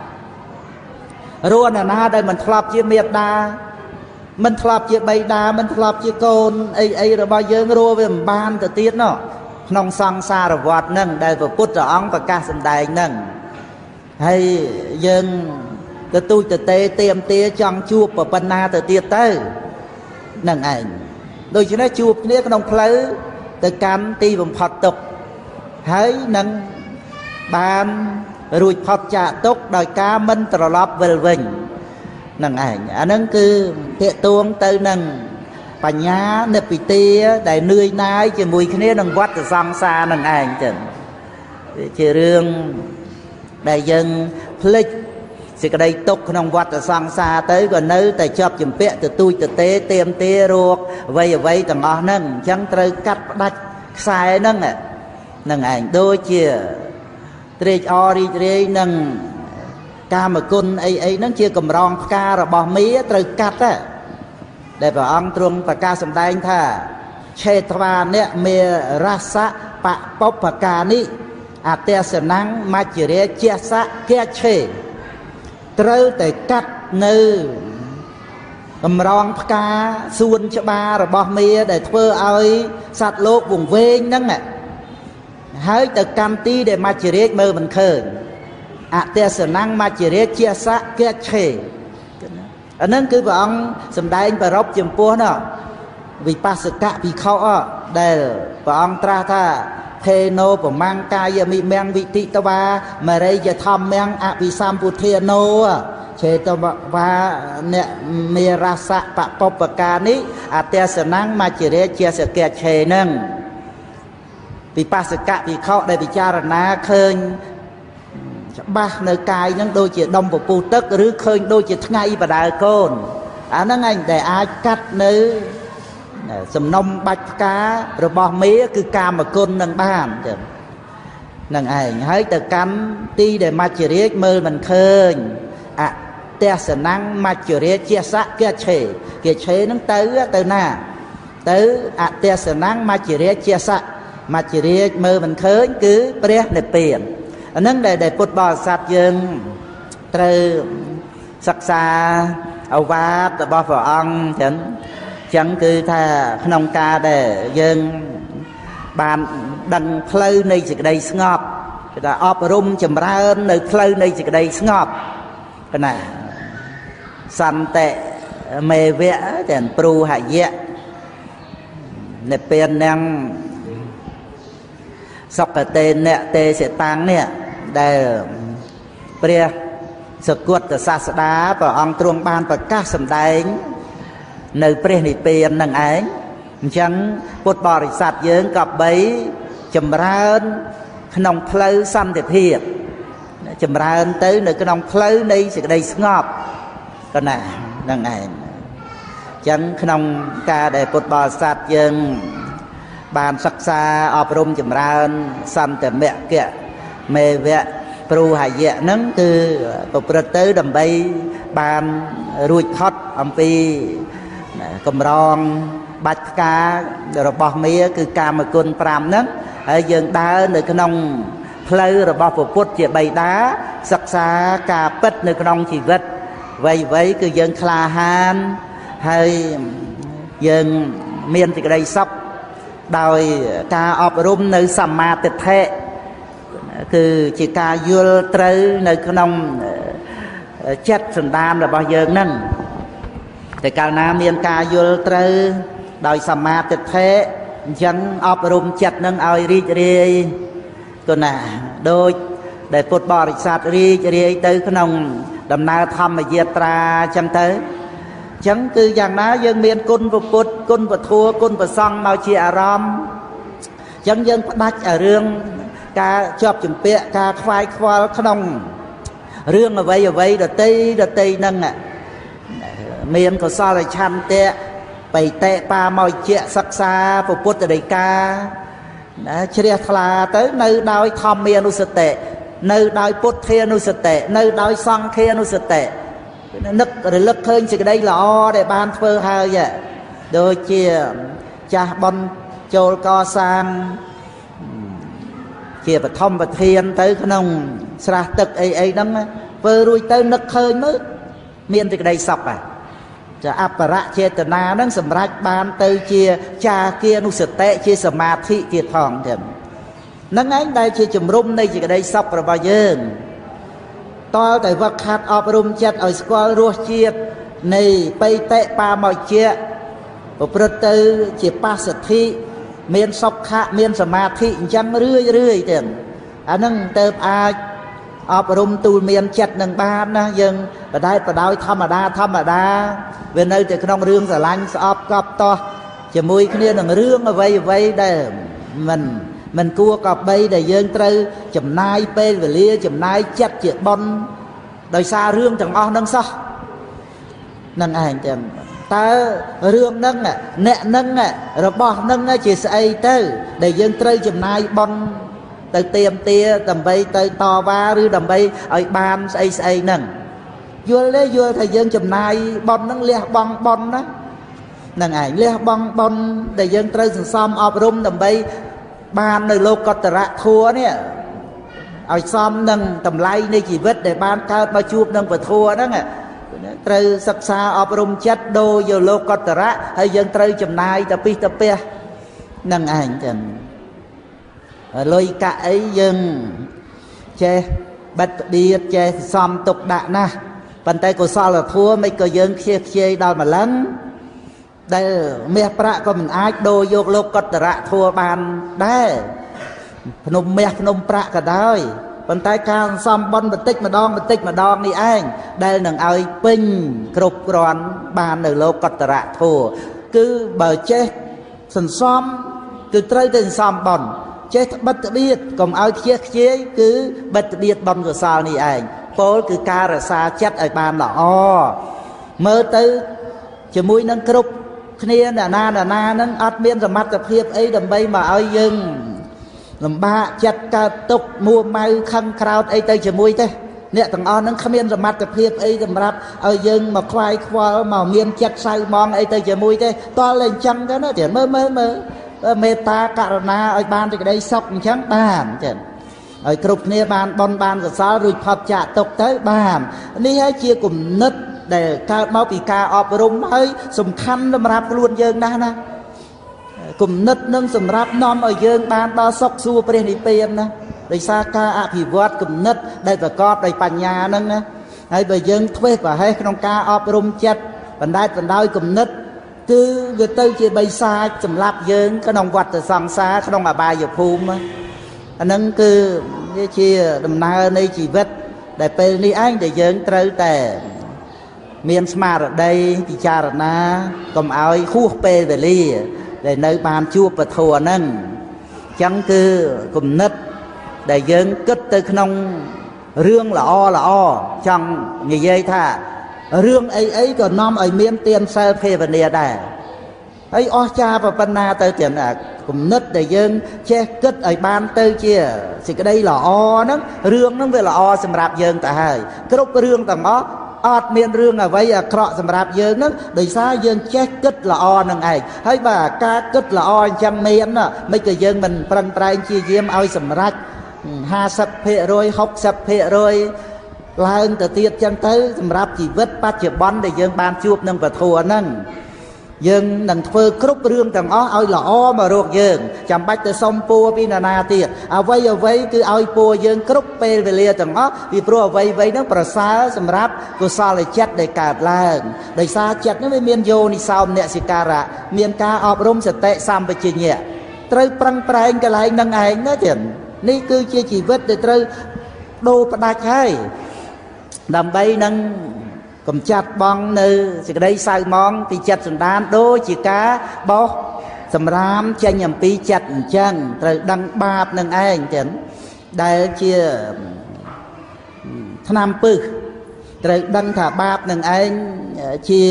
S1: រួនណាដែលមិនធ្លាប់ជាមេត្តាមិនធ្លាប់ជាបិតាមិនធ្លាប់ជាកូនអីរបស់យើងរួវាមិនបានទៅទៀតណោះក្នុងសង្សារវដ្តហ្នឹងដែលព្រះពុទ្ធអង្គប្រកាសសម្ដែងហ្នឹងហើយយើងទៅទូចទៅទេមទាចង់ជួបប៉ុណ្ណាទៅទៀតទៅហ្នឹងឯងដូច្នេះជួបគ្នាក្នុងផ្លូវទៅកាន់ទីបំផុតទុក្ខហើយនឹងបានរួចផុតចាកទុក្ខដោយការមិនត្រឡប់វិលវិញហ្នឹងឯងអាហ្នឹងគឺទាក់ទងទៅនឹងបញ្ញានិព្វាទាដែលនឿយណាយជាមួយគ្នានឹងវដ្តសង្សារហ្នឹងឯងចឹងវាជារឿងដែលយើងភ្លេចសេចក្តីទុក្ខក្នុងវដ្តសង្សារទៅក៏នៅតែជាប់ជំពាក់ទៅទូចទៅទេមទារោគអ្វីទាំងអស់ហ្នឹងអញ្ចឹងត្រូវកាត់ផ្ដាច់ខ្សែហ្នឹងនឹងឯងដូចជាត្រេកអររីករាយនឹងកាមគុណអីហ្នឹងជាកម្រងផ្ការបស់មាត្រូវកាត់ដែលព្រះអង្គទ្រង់ប្រកាសសម្ដែងថាឆេត្វានៈមេរសៈបពុបកានិអទេសនំមច្ចរិជាសៈកេឆេត្រូវតែកាត់នៅកម្រងផ្កាសួនច្បាររបស់មាដែលធ្វើឲ្យសត្វលោកវង្វេងហ្នឹងហើយទៅកម្មទីដែលមច្ចរិយមើលមិនឃើញអទេសនំមច្ចរិជាសៈកេឆេអាហ្នឹងគឺព្រះអង្គសម្ដែងប្ររពចំពោះនោះវិបស្សកភិក្ខុដែលព្រះអង្គត្រាស់ថាថេណូប្រមាំងកាយមិមវិតិតវាមរិយធម្មំអភិសម្ពុធាណូឆេតវាអ្នកមេរសៈបពុបកានិអទេសនំមច្ចរិជាសកេឆេនឹងវិបស្សកភិក្ខុដែលពិចារណាឃើញច្បាស់នៅកាយនឹងដូចជាដុំពពុះទឹកឬឃើញដូចជាថ្ងៃបដើកូនអាហ្នឹងឯងដែលអាចកាត់នៅសំណុំបាច់ផ្ការបស់មេគឺកាមគុណនឹងបានចឹងនឹងឯងហើយទៅកម្មទីដែលមច្ចរិយមើលមិនឃើញអទេសនំមច្ចរិជាសៈកេឆេនឹងទៅណាទៅអទេសនំមច្ចរិជាសៈមច្ចរិយមើលមិនឃើញគឺព្រះនិព្វានអានឹងដែលពុទ្ធបរិស័ទយើងត្រូវសិក្សាឱវាទរបស់ព្រះអង្គចឹងគឺថាក្នុងការដែលយើងបានដឹងផ្លូវនៃសេចក្តីស្ងប់គឺថាអប់រំចម្រើននៅផ្លូវនៃសេចក្តីស្ងប់គណាសន្តិមេវៈទាំងព្រូហយៈនៅពេលនឹងសុគតេអ្នកទេសតាំងនេះដែលព្រះសកុតសាស្តាព្រះអង្គទ្រង់បានប្រកាសសម្ដែងនៅព្រះនិព្វាននឹងឯងអញ្ចឹងពុទ្ធបរិស័ទយើងក៏បីចម្រើនក្នុងផ្លូវសន្តិភាពចម្រើនទៅនៅក្នុងផ្លូវនៃសេចក្តីស្ងប់ក៏ណានឹងឯងអញ្ចឹងក្នុងការដែលពុទ្ធបរិស័ទយើងបានសិក្សាអប់រំចម្រើនសន្តិមគ្គមេវៈព្រូហយៈហ្នឹងគឺប្រព្រឹត្តទៅដើម្បីបានរួចផុតអំពីកម្រងបាច់ផ្ការបស់មាគឺកាមគុណ5ហ្នឹងហើយយើងដើរនៅក្នុងផ្លូវរបស់ព្រះពុទ្ធជាបិតាសិក្សាការពិតនៅក្នុងជីវិតវ័យគឺយើងក្លាហានហើយយើងមានសេចក្តីសុខដោយការអប់រំនៅសម្មាទិដ្ឋិគឺជាការយល់ត្រូវនៅក្នុងចិត្តសន្តានរបស់យើងហ្នឹងតែកាលណាមានការយល់ត្រូវដោយសម្មាទិដ្ឋិអញ្ចឹងអប់រំចិត្តនឹងឲ្យរីករាយគណាដូចដែលពុទ្ធបរិស័ទរីករាយទៅក្នុងដំណើរធម្មយាត្រាអញ្ចឹងទៅអញ្ចឹងគឺយ៉ាងណាយើងមានគុណព្រះពុទ្ធគុណព្រះធម៌គុណព្រះសង្ឃមកជាអារម្មណ៍អញ្ចឹងយើងផ្ដាច់ឲ្យរឿងការជាប់ជំពាក់ការខ្វាយខ្វល់ក្នុងរឿងអ្វីដតីហ្នឹងមានកុសលឆន្ទៈបៃតេបាមកជាសិក្សាពុទ្ធដីកាជ្រះថ្លាទៅនៅដោយធម្មានុសតិនៅដោយពុទ្ធានុសតិនៅដោយសង្ឃានុសតិនឹករលឹកឃើញសេចក្តីល្អដែលបានធ្វើហើយដូចជាចាស់បនចូលកសាងជាបឋមប្រធានទៅក្នុងស្រះទឹកអីហ្នឹងធ្វើរួចទៅនឹកឃើញមើលមានសេចក្តីសុខចាអបរៈចេតនាហ្នឹងសម្រេចបានទៅជាចាគានុសតិជាសមាធិទៀតផងទៀតហ្នឹងឯងដែលជាជំរុំនៃសេចក្តីសុខរបស់យើងតើតែវឹកហាត់អប់រំចិត្តឲ្យស្គាល់រសជាតិនៃបៃតេបាមកជាប្រព្រឹត្តទៅជាបស្សទ្ធិមានសុខៈមានសមាធិអញ្ចឹងរឿយទៀតអាហ្នឹងទៅអាចអប់រំទូលមានចិត្តនឹងបានណាយើងបដែតបដោយធម្មតាវានៅតែក្នុងរឿងស្រឡាញ់ស្អប់កប់តោះជាមួយគ្នានឹងរឿងអ្វីដែលមិនគួរក៏បីដែលយើងត្រូវចំណាយពេលវេលាចំណាយចិត្តជាបុណ្យដោយសាររឿងទាំងអស់ហ្នឹងសោះនឹងឯងចឹងតើរឿងហ្នឹងអ្នកហ្នឹងរបស់ហ្នឹងជាស្អីទៅដែលយើងត្រូវចំណាយបុណ្យទៅទៀមទាដើម្បីទៅតវ៉ាឬដើម្បីឲ្យបានស្អីហ្នឹងយល់ថាយើងចំណាយបុណ្យហ្នឹងលះបង់បុណ្យណាហ្នឹងឯងលះបង់បុណ្យដែលយើងត្រូវសន្សំអប់រំដើម្បីបាននៅលោកតរៈធัวនេះឲ្យសមនឹងតម្លៃនៃជីវិតដែលបានកើតមកជួបនឹងពធัวហ្នឹងត្រូវសិក្សាអប់រំចិត្តដូរយកលោកតរៈហើយយើងត្រូវចំណាយទៅពីទៅផ្ទះហ្នឹងឯងចឹងលុយកាក់អីយើងចេះបិទបៀតចេះសំទុកដាក់ណាស់ប៉ុន្តែកុសលធម៌មិនក៏យើងខ្ជិះខ្ជាយដល់ម្លឹងដែលមាសប្រាក់ក៏មិនអាចដូរយកលោកតរៈធម៌បានដែរភ្នំមាសភ្នំប្រាក់ក៏ដោយប៉ុន្តែការសន្សំបុណ្យបន្តិចម្ដងនេះឯងដែលនឹងឲ្យពេញគ្រប់គ្រាន់បាននៅលោកតរៈធម៌គឺបើចេះសន្សំគឺត្រូវតែសន្សំបុណ្យចេះបិទបៀតកុំឲ្យខ្ជិះខ្ជាយគឺបិទបៀតបុណ្យកុសលនេះឯងពោលគឺការរក្សាចិត្តឲ្យបានល្អមើលទៅជាមួយនឹងគ្រប់គ្នាណាហ្នឹងអត់មានសមត្ថភាពអីដើម្បីមកឲ្យយើងលំបាកចិត្តកើតទុក្ខមួម៉ៅខឹងក្រោធអីទៅជាមួយទេអ្នកទាំងអស់ហ្នឹងគ្មានសមត្ថភាពអីសម្រាប់ឲ្យយើងមកខ្វាយខ្វល់មកមានចិត្តសៅហ្មងអីទៅជាមួយទេតើតែអញ្ចឹងទៅណាទៀតមើលមេត្តាករុណាឲ្យបានសេចក្តីសុខអញ្ចឹងបានចឹងឲ្យគ្រប់គ្នាបានបុណ្យបានកុសលរួចផុតចាកទុក្ខទៅបាននេះហើយជាគំនិតដែលកើតមកពីការអប់រំហើយសំខាន់សម្រាប់ខ្លួនយើងណាស់ណាគំនិតនឹងសម្រាប់នាំឲ្យយើងបានដល់សុខសួគ៌ព្រះនិព្វានណាដោយសារការអភិវឌ្ឍគំនិតដែលប្រកបដោយបញ្ញាហ្នឹងណាហើយបើយើងធ្វេសប្រហែសក្នុងការអប់រំចិត្តបណ្ដែតបណ្ដោយគំនិតគឺវាទៅជាបិសាចសម្រាប់យើងក្នុងវដ្តសង្សារក្នុងអបាយភូមិអាហ្នឹងគឺវាជាដំណើរនៃជីវិតដែលពេលនេះឯងដែលយើងត្រូវតែមានស្មារតីពិចារណាកុំឲ្យហួសពេលវេលាដែលនៅបានជួបពធហ្នឹងអញ្ចឹងគឺគំនិតដែលយើងគិតទៅក្នុងរឿងល្អចង់និយាយថារឿងអីក៏នាំឲ្យមានទានសិលភាវនាដែរហើយអស្ចារ្យប៉ុណ្ណាទៅទៀតគំនិតដែលយើងចេះគិតឲ្យបានទៅជាសេចក្តីល្អហ្នឹងរឿងហ្នឹងវាល្អសម្រាប់យើងទៅហើយគ្រប់រឿងទាំងអស់อดเมียนเรื่องเอาไว้เคราะห์สำหรับយើងนั้นโดยសារយើងចេះគិតល្អនឹងឯងហើយបើការគិតល្អអញ្ចឹងមានមិនក៏យើងមិនប្រឹងប្រែងជាយាមឲ្យសម្រេច 50% 60% ឡើងទៅទៀតចឹងទៅសម្រាប់ជីវិតបច្ចុប្បន្នដែលយើងបានជួបនឹងពធហ្នឹងយើងនឹងធ្វើគ្រប់រឿងទាំងអស់ឲ្យល្អមករកយើងចាំបាច់ទៅសុំពួរពីណានាទៀតអ្វីអ្វីគឺឲ្យពួរយើងគ្រប់ពេលវេលាទាំងអស់ពីព្រោះអ្វីអ្វីហ្នឹងប្រសើរសម្រាប់កុសលចិត្តដែលកើតឡើងដោយសារចិត្តហ្នឹងវាមានយោនិសោមនសិការៈមានការអប់រំសតិសម្បជញ្ញៈត្រូវប្រឹងប្រែងកន្លែងហ្នឹងឯងណាទៀតនេះគឺជាជីវិតដែលត្រូវដូរផ្ដាច់ហើយដើម្បីនឹងកំចាត់បងនៅសេចក្តីសៅហ្មងពីចិត្តសន្តានដូចជាការបោះសម្រាមចេញអំពីចិត្តអញ្ចឹងត្រូវដឹងបាបនឹងឯងចឹងដែលជាថ្នាំពឹសត្រូវដឹងថាបាបនឹងឯងជា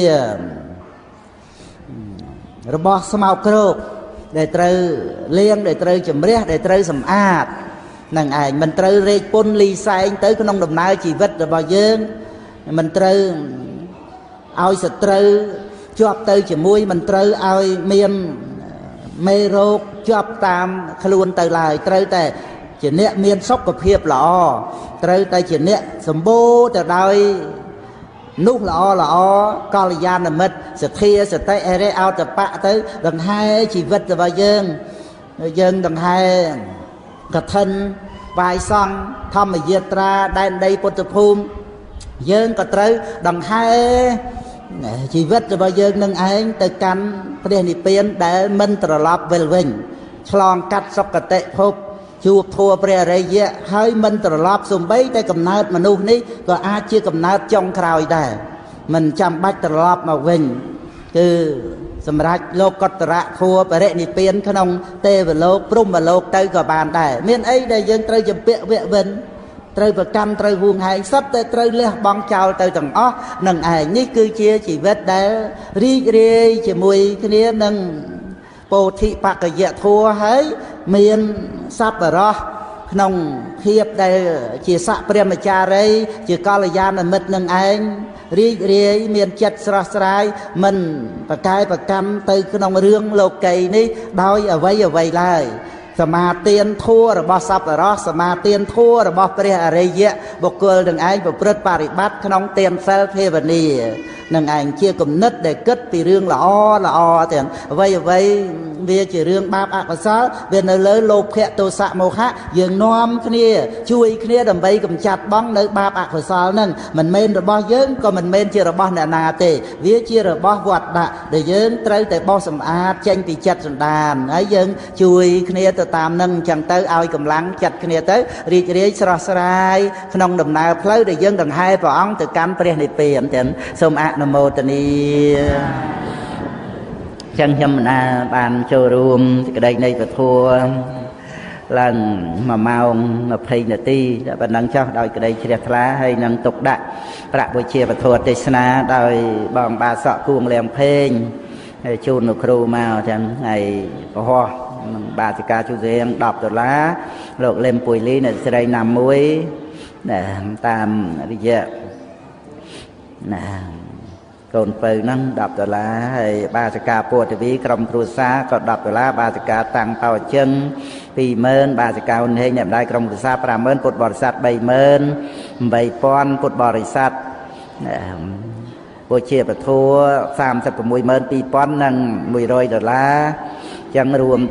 S1: របស់ស្មោកគ្រោកដែលត្រូវលាងដែលត្រូវជំរះដែលត្រូវសម្អាតនឹងឯងមិនត្រូវរែកពុនលីសែងទៅក្នុងដំណើរជីវិតរបស់យើងមិនត្រូវឲ្យសត្រូវជាប់ទៅជាមួយមិនត្រូវឲ្យមានមេរោគជាប់តាមខ្លួនទៅឡើយត្រូវតែជាអ្នកមានសុខភាពល្អត្រូវតែជាអ្នកសម្បូរទៅដោយនោះល្អកល្យាណមិត្តសទ្ធាសតិអរិយអតបៈទៅដង្ហែជីវិតរបស់យើងដង្ហែកឋិនវាយសង្ឃធម្មយាត្រាដែនដីពុទ្ធភូមិយើងក៏ត្រូវដង្ហែជីវិតរបស់យើងនឹងឯងទៅកាន់ព្រះនិព្វានដែលមិនត្រឡប់វិលវិញឆ្លងកាត់សុគតិភពជួបធัวព្រះអរិយៈហើយមិនត្រឡប់សំបីតែកំណើតមនុស្សនេះក៏អាចជាកំណើតចុងក្រោយដែរមិនចាំបាច់ត្រឡប់មកវិញគឺសម្រាប់លោកតរៈធัวបរិនិព្វានក្នុងទេវលោកព្រហ្មលោកទៅក៏បានដែរមានអីដែលយើងត្រូវចម្ពាក់វៈវិនត្រូវប្រកម្មត្រូវហួងហែងសត្វតែត្រូវលះបង់ចោលទៅទាំងអស់នឹងឯងនេះគឺជាជីវិតដែលរីករាយជាមួយគ្នានឹងពោធិបក្កយធัวហើយមានសប្បុរសក្នុងភាពដែលជាសក្ព្រមចារីជាកល្យាណមិត្តនឹងឯងរីករាយមានចិត្តស្រស់ស្រាយមិនប្រកែប្រកម្មទៅក្នុងរឿងលោកីនេះដោយអ្វីឡើយសមាទានធัวរបស់សប្បុរសសមាទានធัวរបស់ព្រះអរិយៈបុគ្គលនឹងឯងប្រព្រឹត្តបរិបត្តិក្នុងទានសិលភាវនានឹងឯងជាគំនិតដែលគិតពីរឿងល្អទាំងអ្វីវាជារឿងបាបអកុសលវានៅលើលោភៈទោសៈមោហៈយើងនាំគ្នាជួយគ្នាដើម្បីកម្ចាត់បងនៅបាបអកុសលហ្នឹងមិនមែនរបស់យើងក៏មិនមែនជារបស់អ្នកណាទេវាជារបស់វត្តដាក់ដែលយើងត្រូវតែបោសសម្អាតចេញពីចិត្តសន្តានហើយយើងជួយគ្នាទៅតាមនឹងអញ្ចឹងទៅឲ្យកម្លាំងចិត្តគ្នាទៅរីករាយស្រស់ស្រាយក្នុងដំណើរផ្លូវដែលយើងដង្ហែព្រះអង្គទៅកាន់ព្រះនិព្វានទាំងសូមអនុមោទនាចឹងខ្ញុំបានចូលរួមសេចក្តីនៃពធឡើង1ម៉ោង20នាទីតែប៉ុណ្ណឹងចុះដោយក្តីជ្រះថ្លាហើយនឹងទុកដាក់ប្រាក់បុជាពធទេសនាដោយបងបាសក់គួងលៀងភេងហើយជូនលោកគ្រូមកចឹងហើយកុហកបាសិកាជួរៀង$10លោកលឹមពុយលីអ្នកស្រីណាមួយតាមរយៈណាកូនពៅហ្នឹង$ហើយបាសិកាពុទ្ធវីក្រុមគ្រួសារក៏$បាសិកាតាំងតោជឹង20000បាសិកាហ៊ុនហេងអ្នកម្ដាយក្រុមគ្រួសារ50000ពុទ្ធបរិស័ទ38000ពុទ្ធបរិស័ទពុជាពធ3622000និង$100ចឹងរួម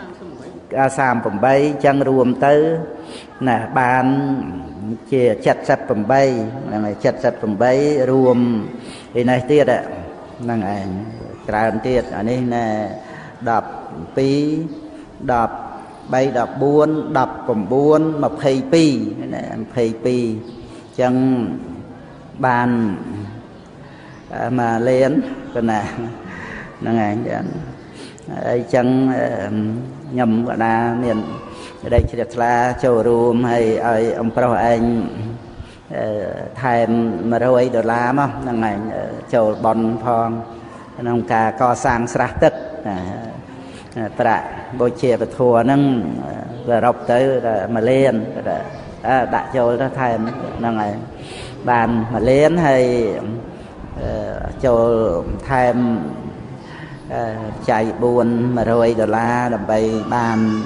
S1: 38ចឹងរួមទៅណាបានជា78ហ្នឹងហើយ78រួមឯនេះទៀតហ្នឹងឯងច្រើនទៀតអានេះណែ12 13 14 19 22ណា22ចឹងបានមកលេនប៉ុណ្ណាហ្នឹងឯងហើយចឹងខ្ញុំក៏ណាមានដែលជ្រះថ្លាចូលរួមហើយឲ្យអំប្រុសឯងថែម$100មកហ្នឹងឯងចូលបន់ផងក្នុងការកសាងស្រះទឹកប្រាក់បូជាពធហ្នឹងសរុបទៅ1លានដាក់ចូលទៅថែមហ្នឹងឯង bàn mà lên hay cho thêm chạy buồn mà rồi đó là bày bàn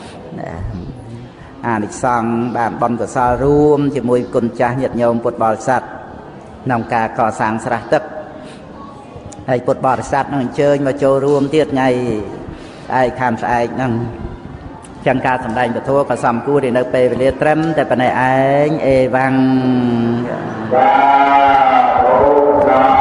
S1: địch xong bàn bom của sao rùm chỉ mùi cùng cha nhiệt nhôm bột bò sạch nòng cả cỏ sáng sạch tức hay bột bò sạch nó chơi mà cho rùm tiết ngày ai khám sai năng chẳng ca sầm đành của thua có sầm cua thì nó về liệt trâm tại bên này anh e vang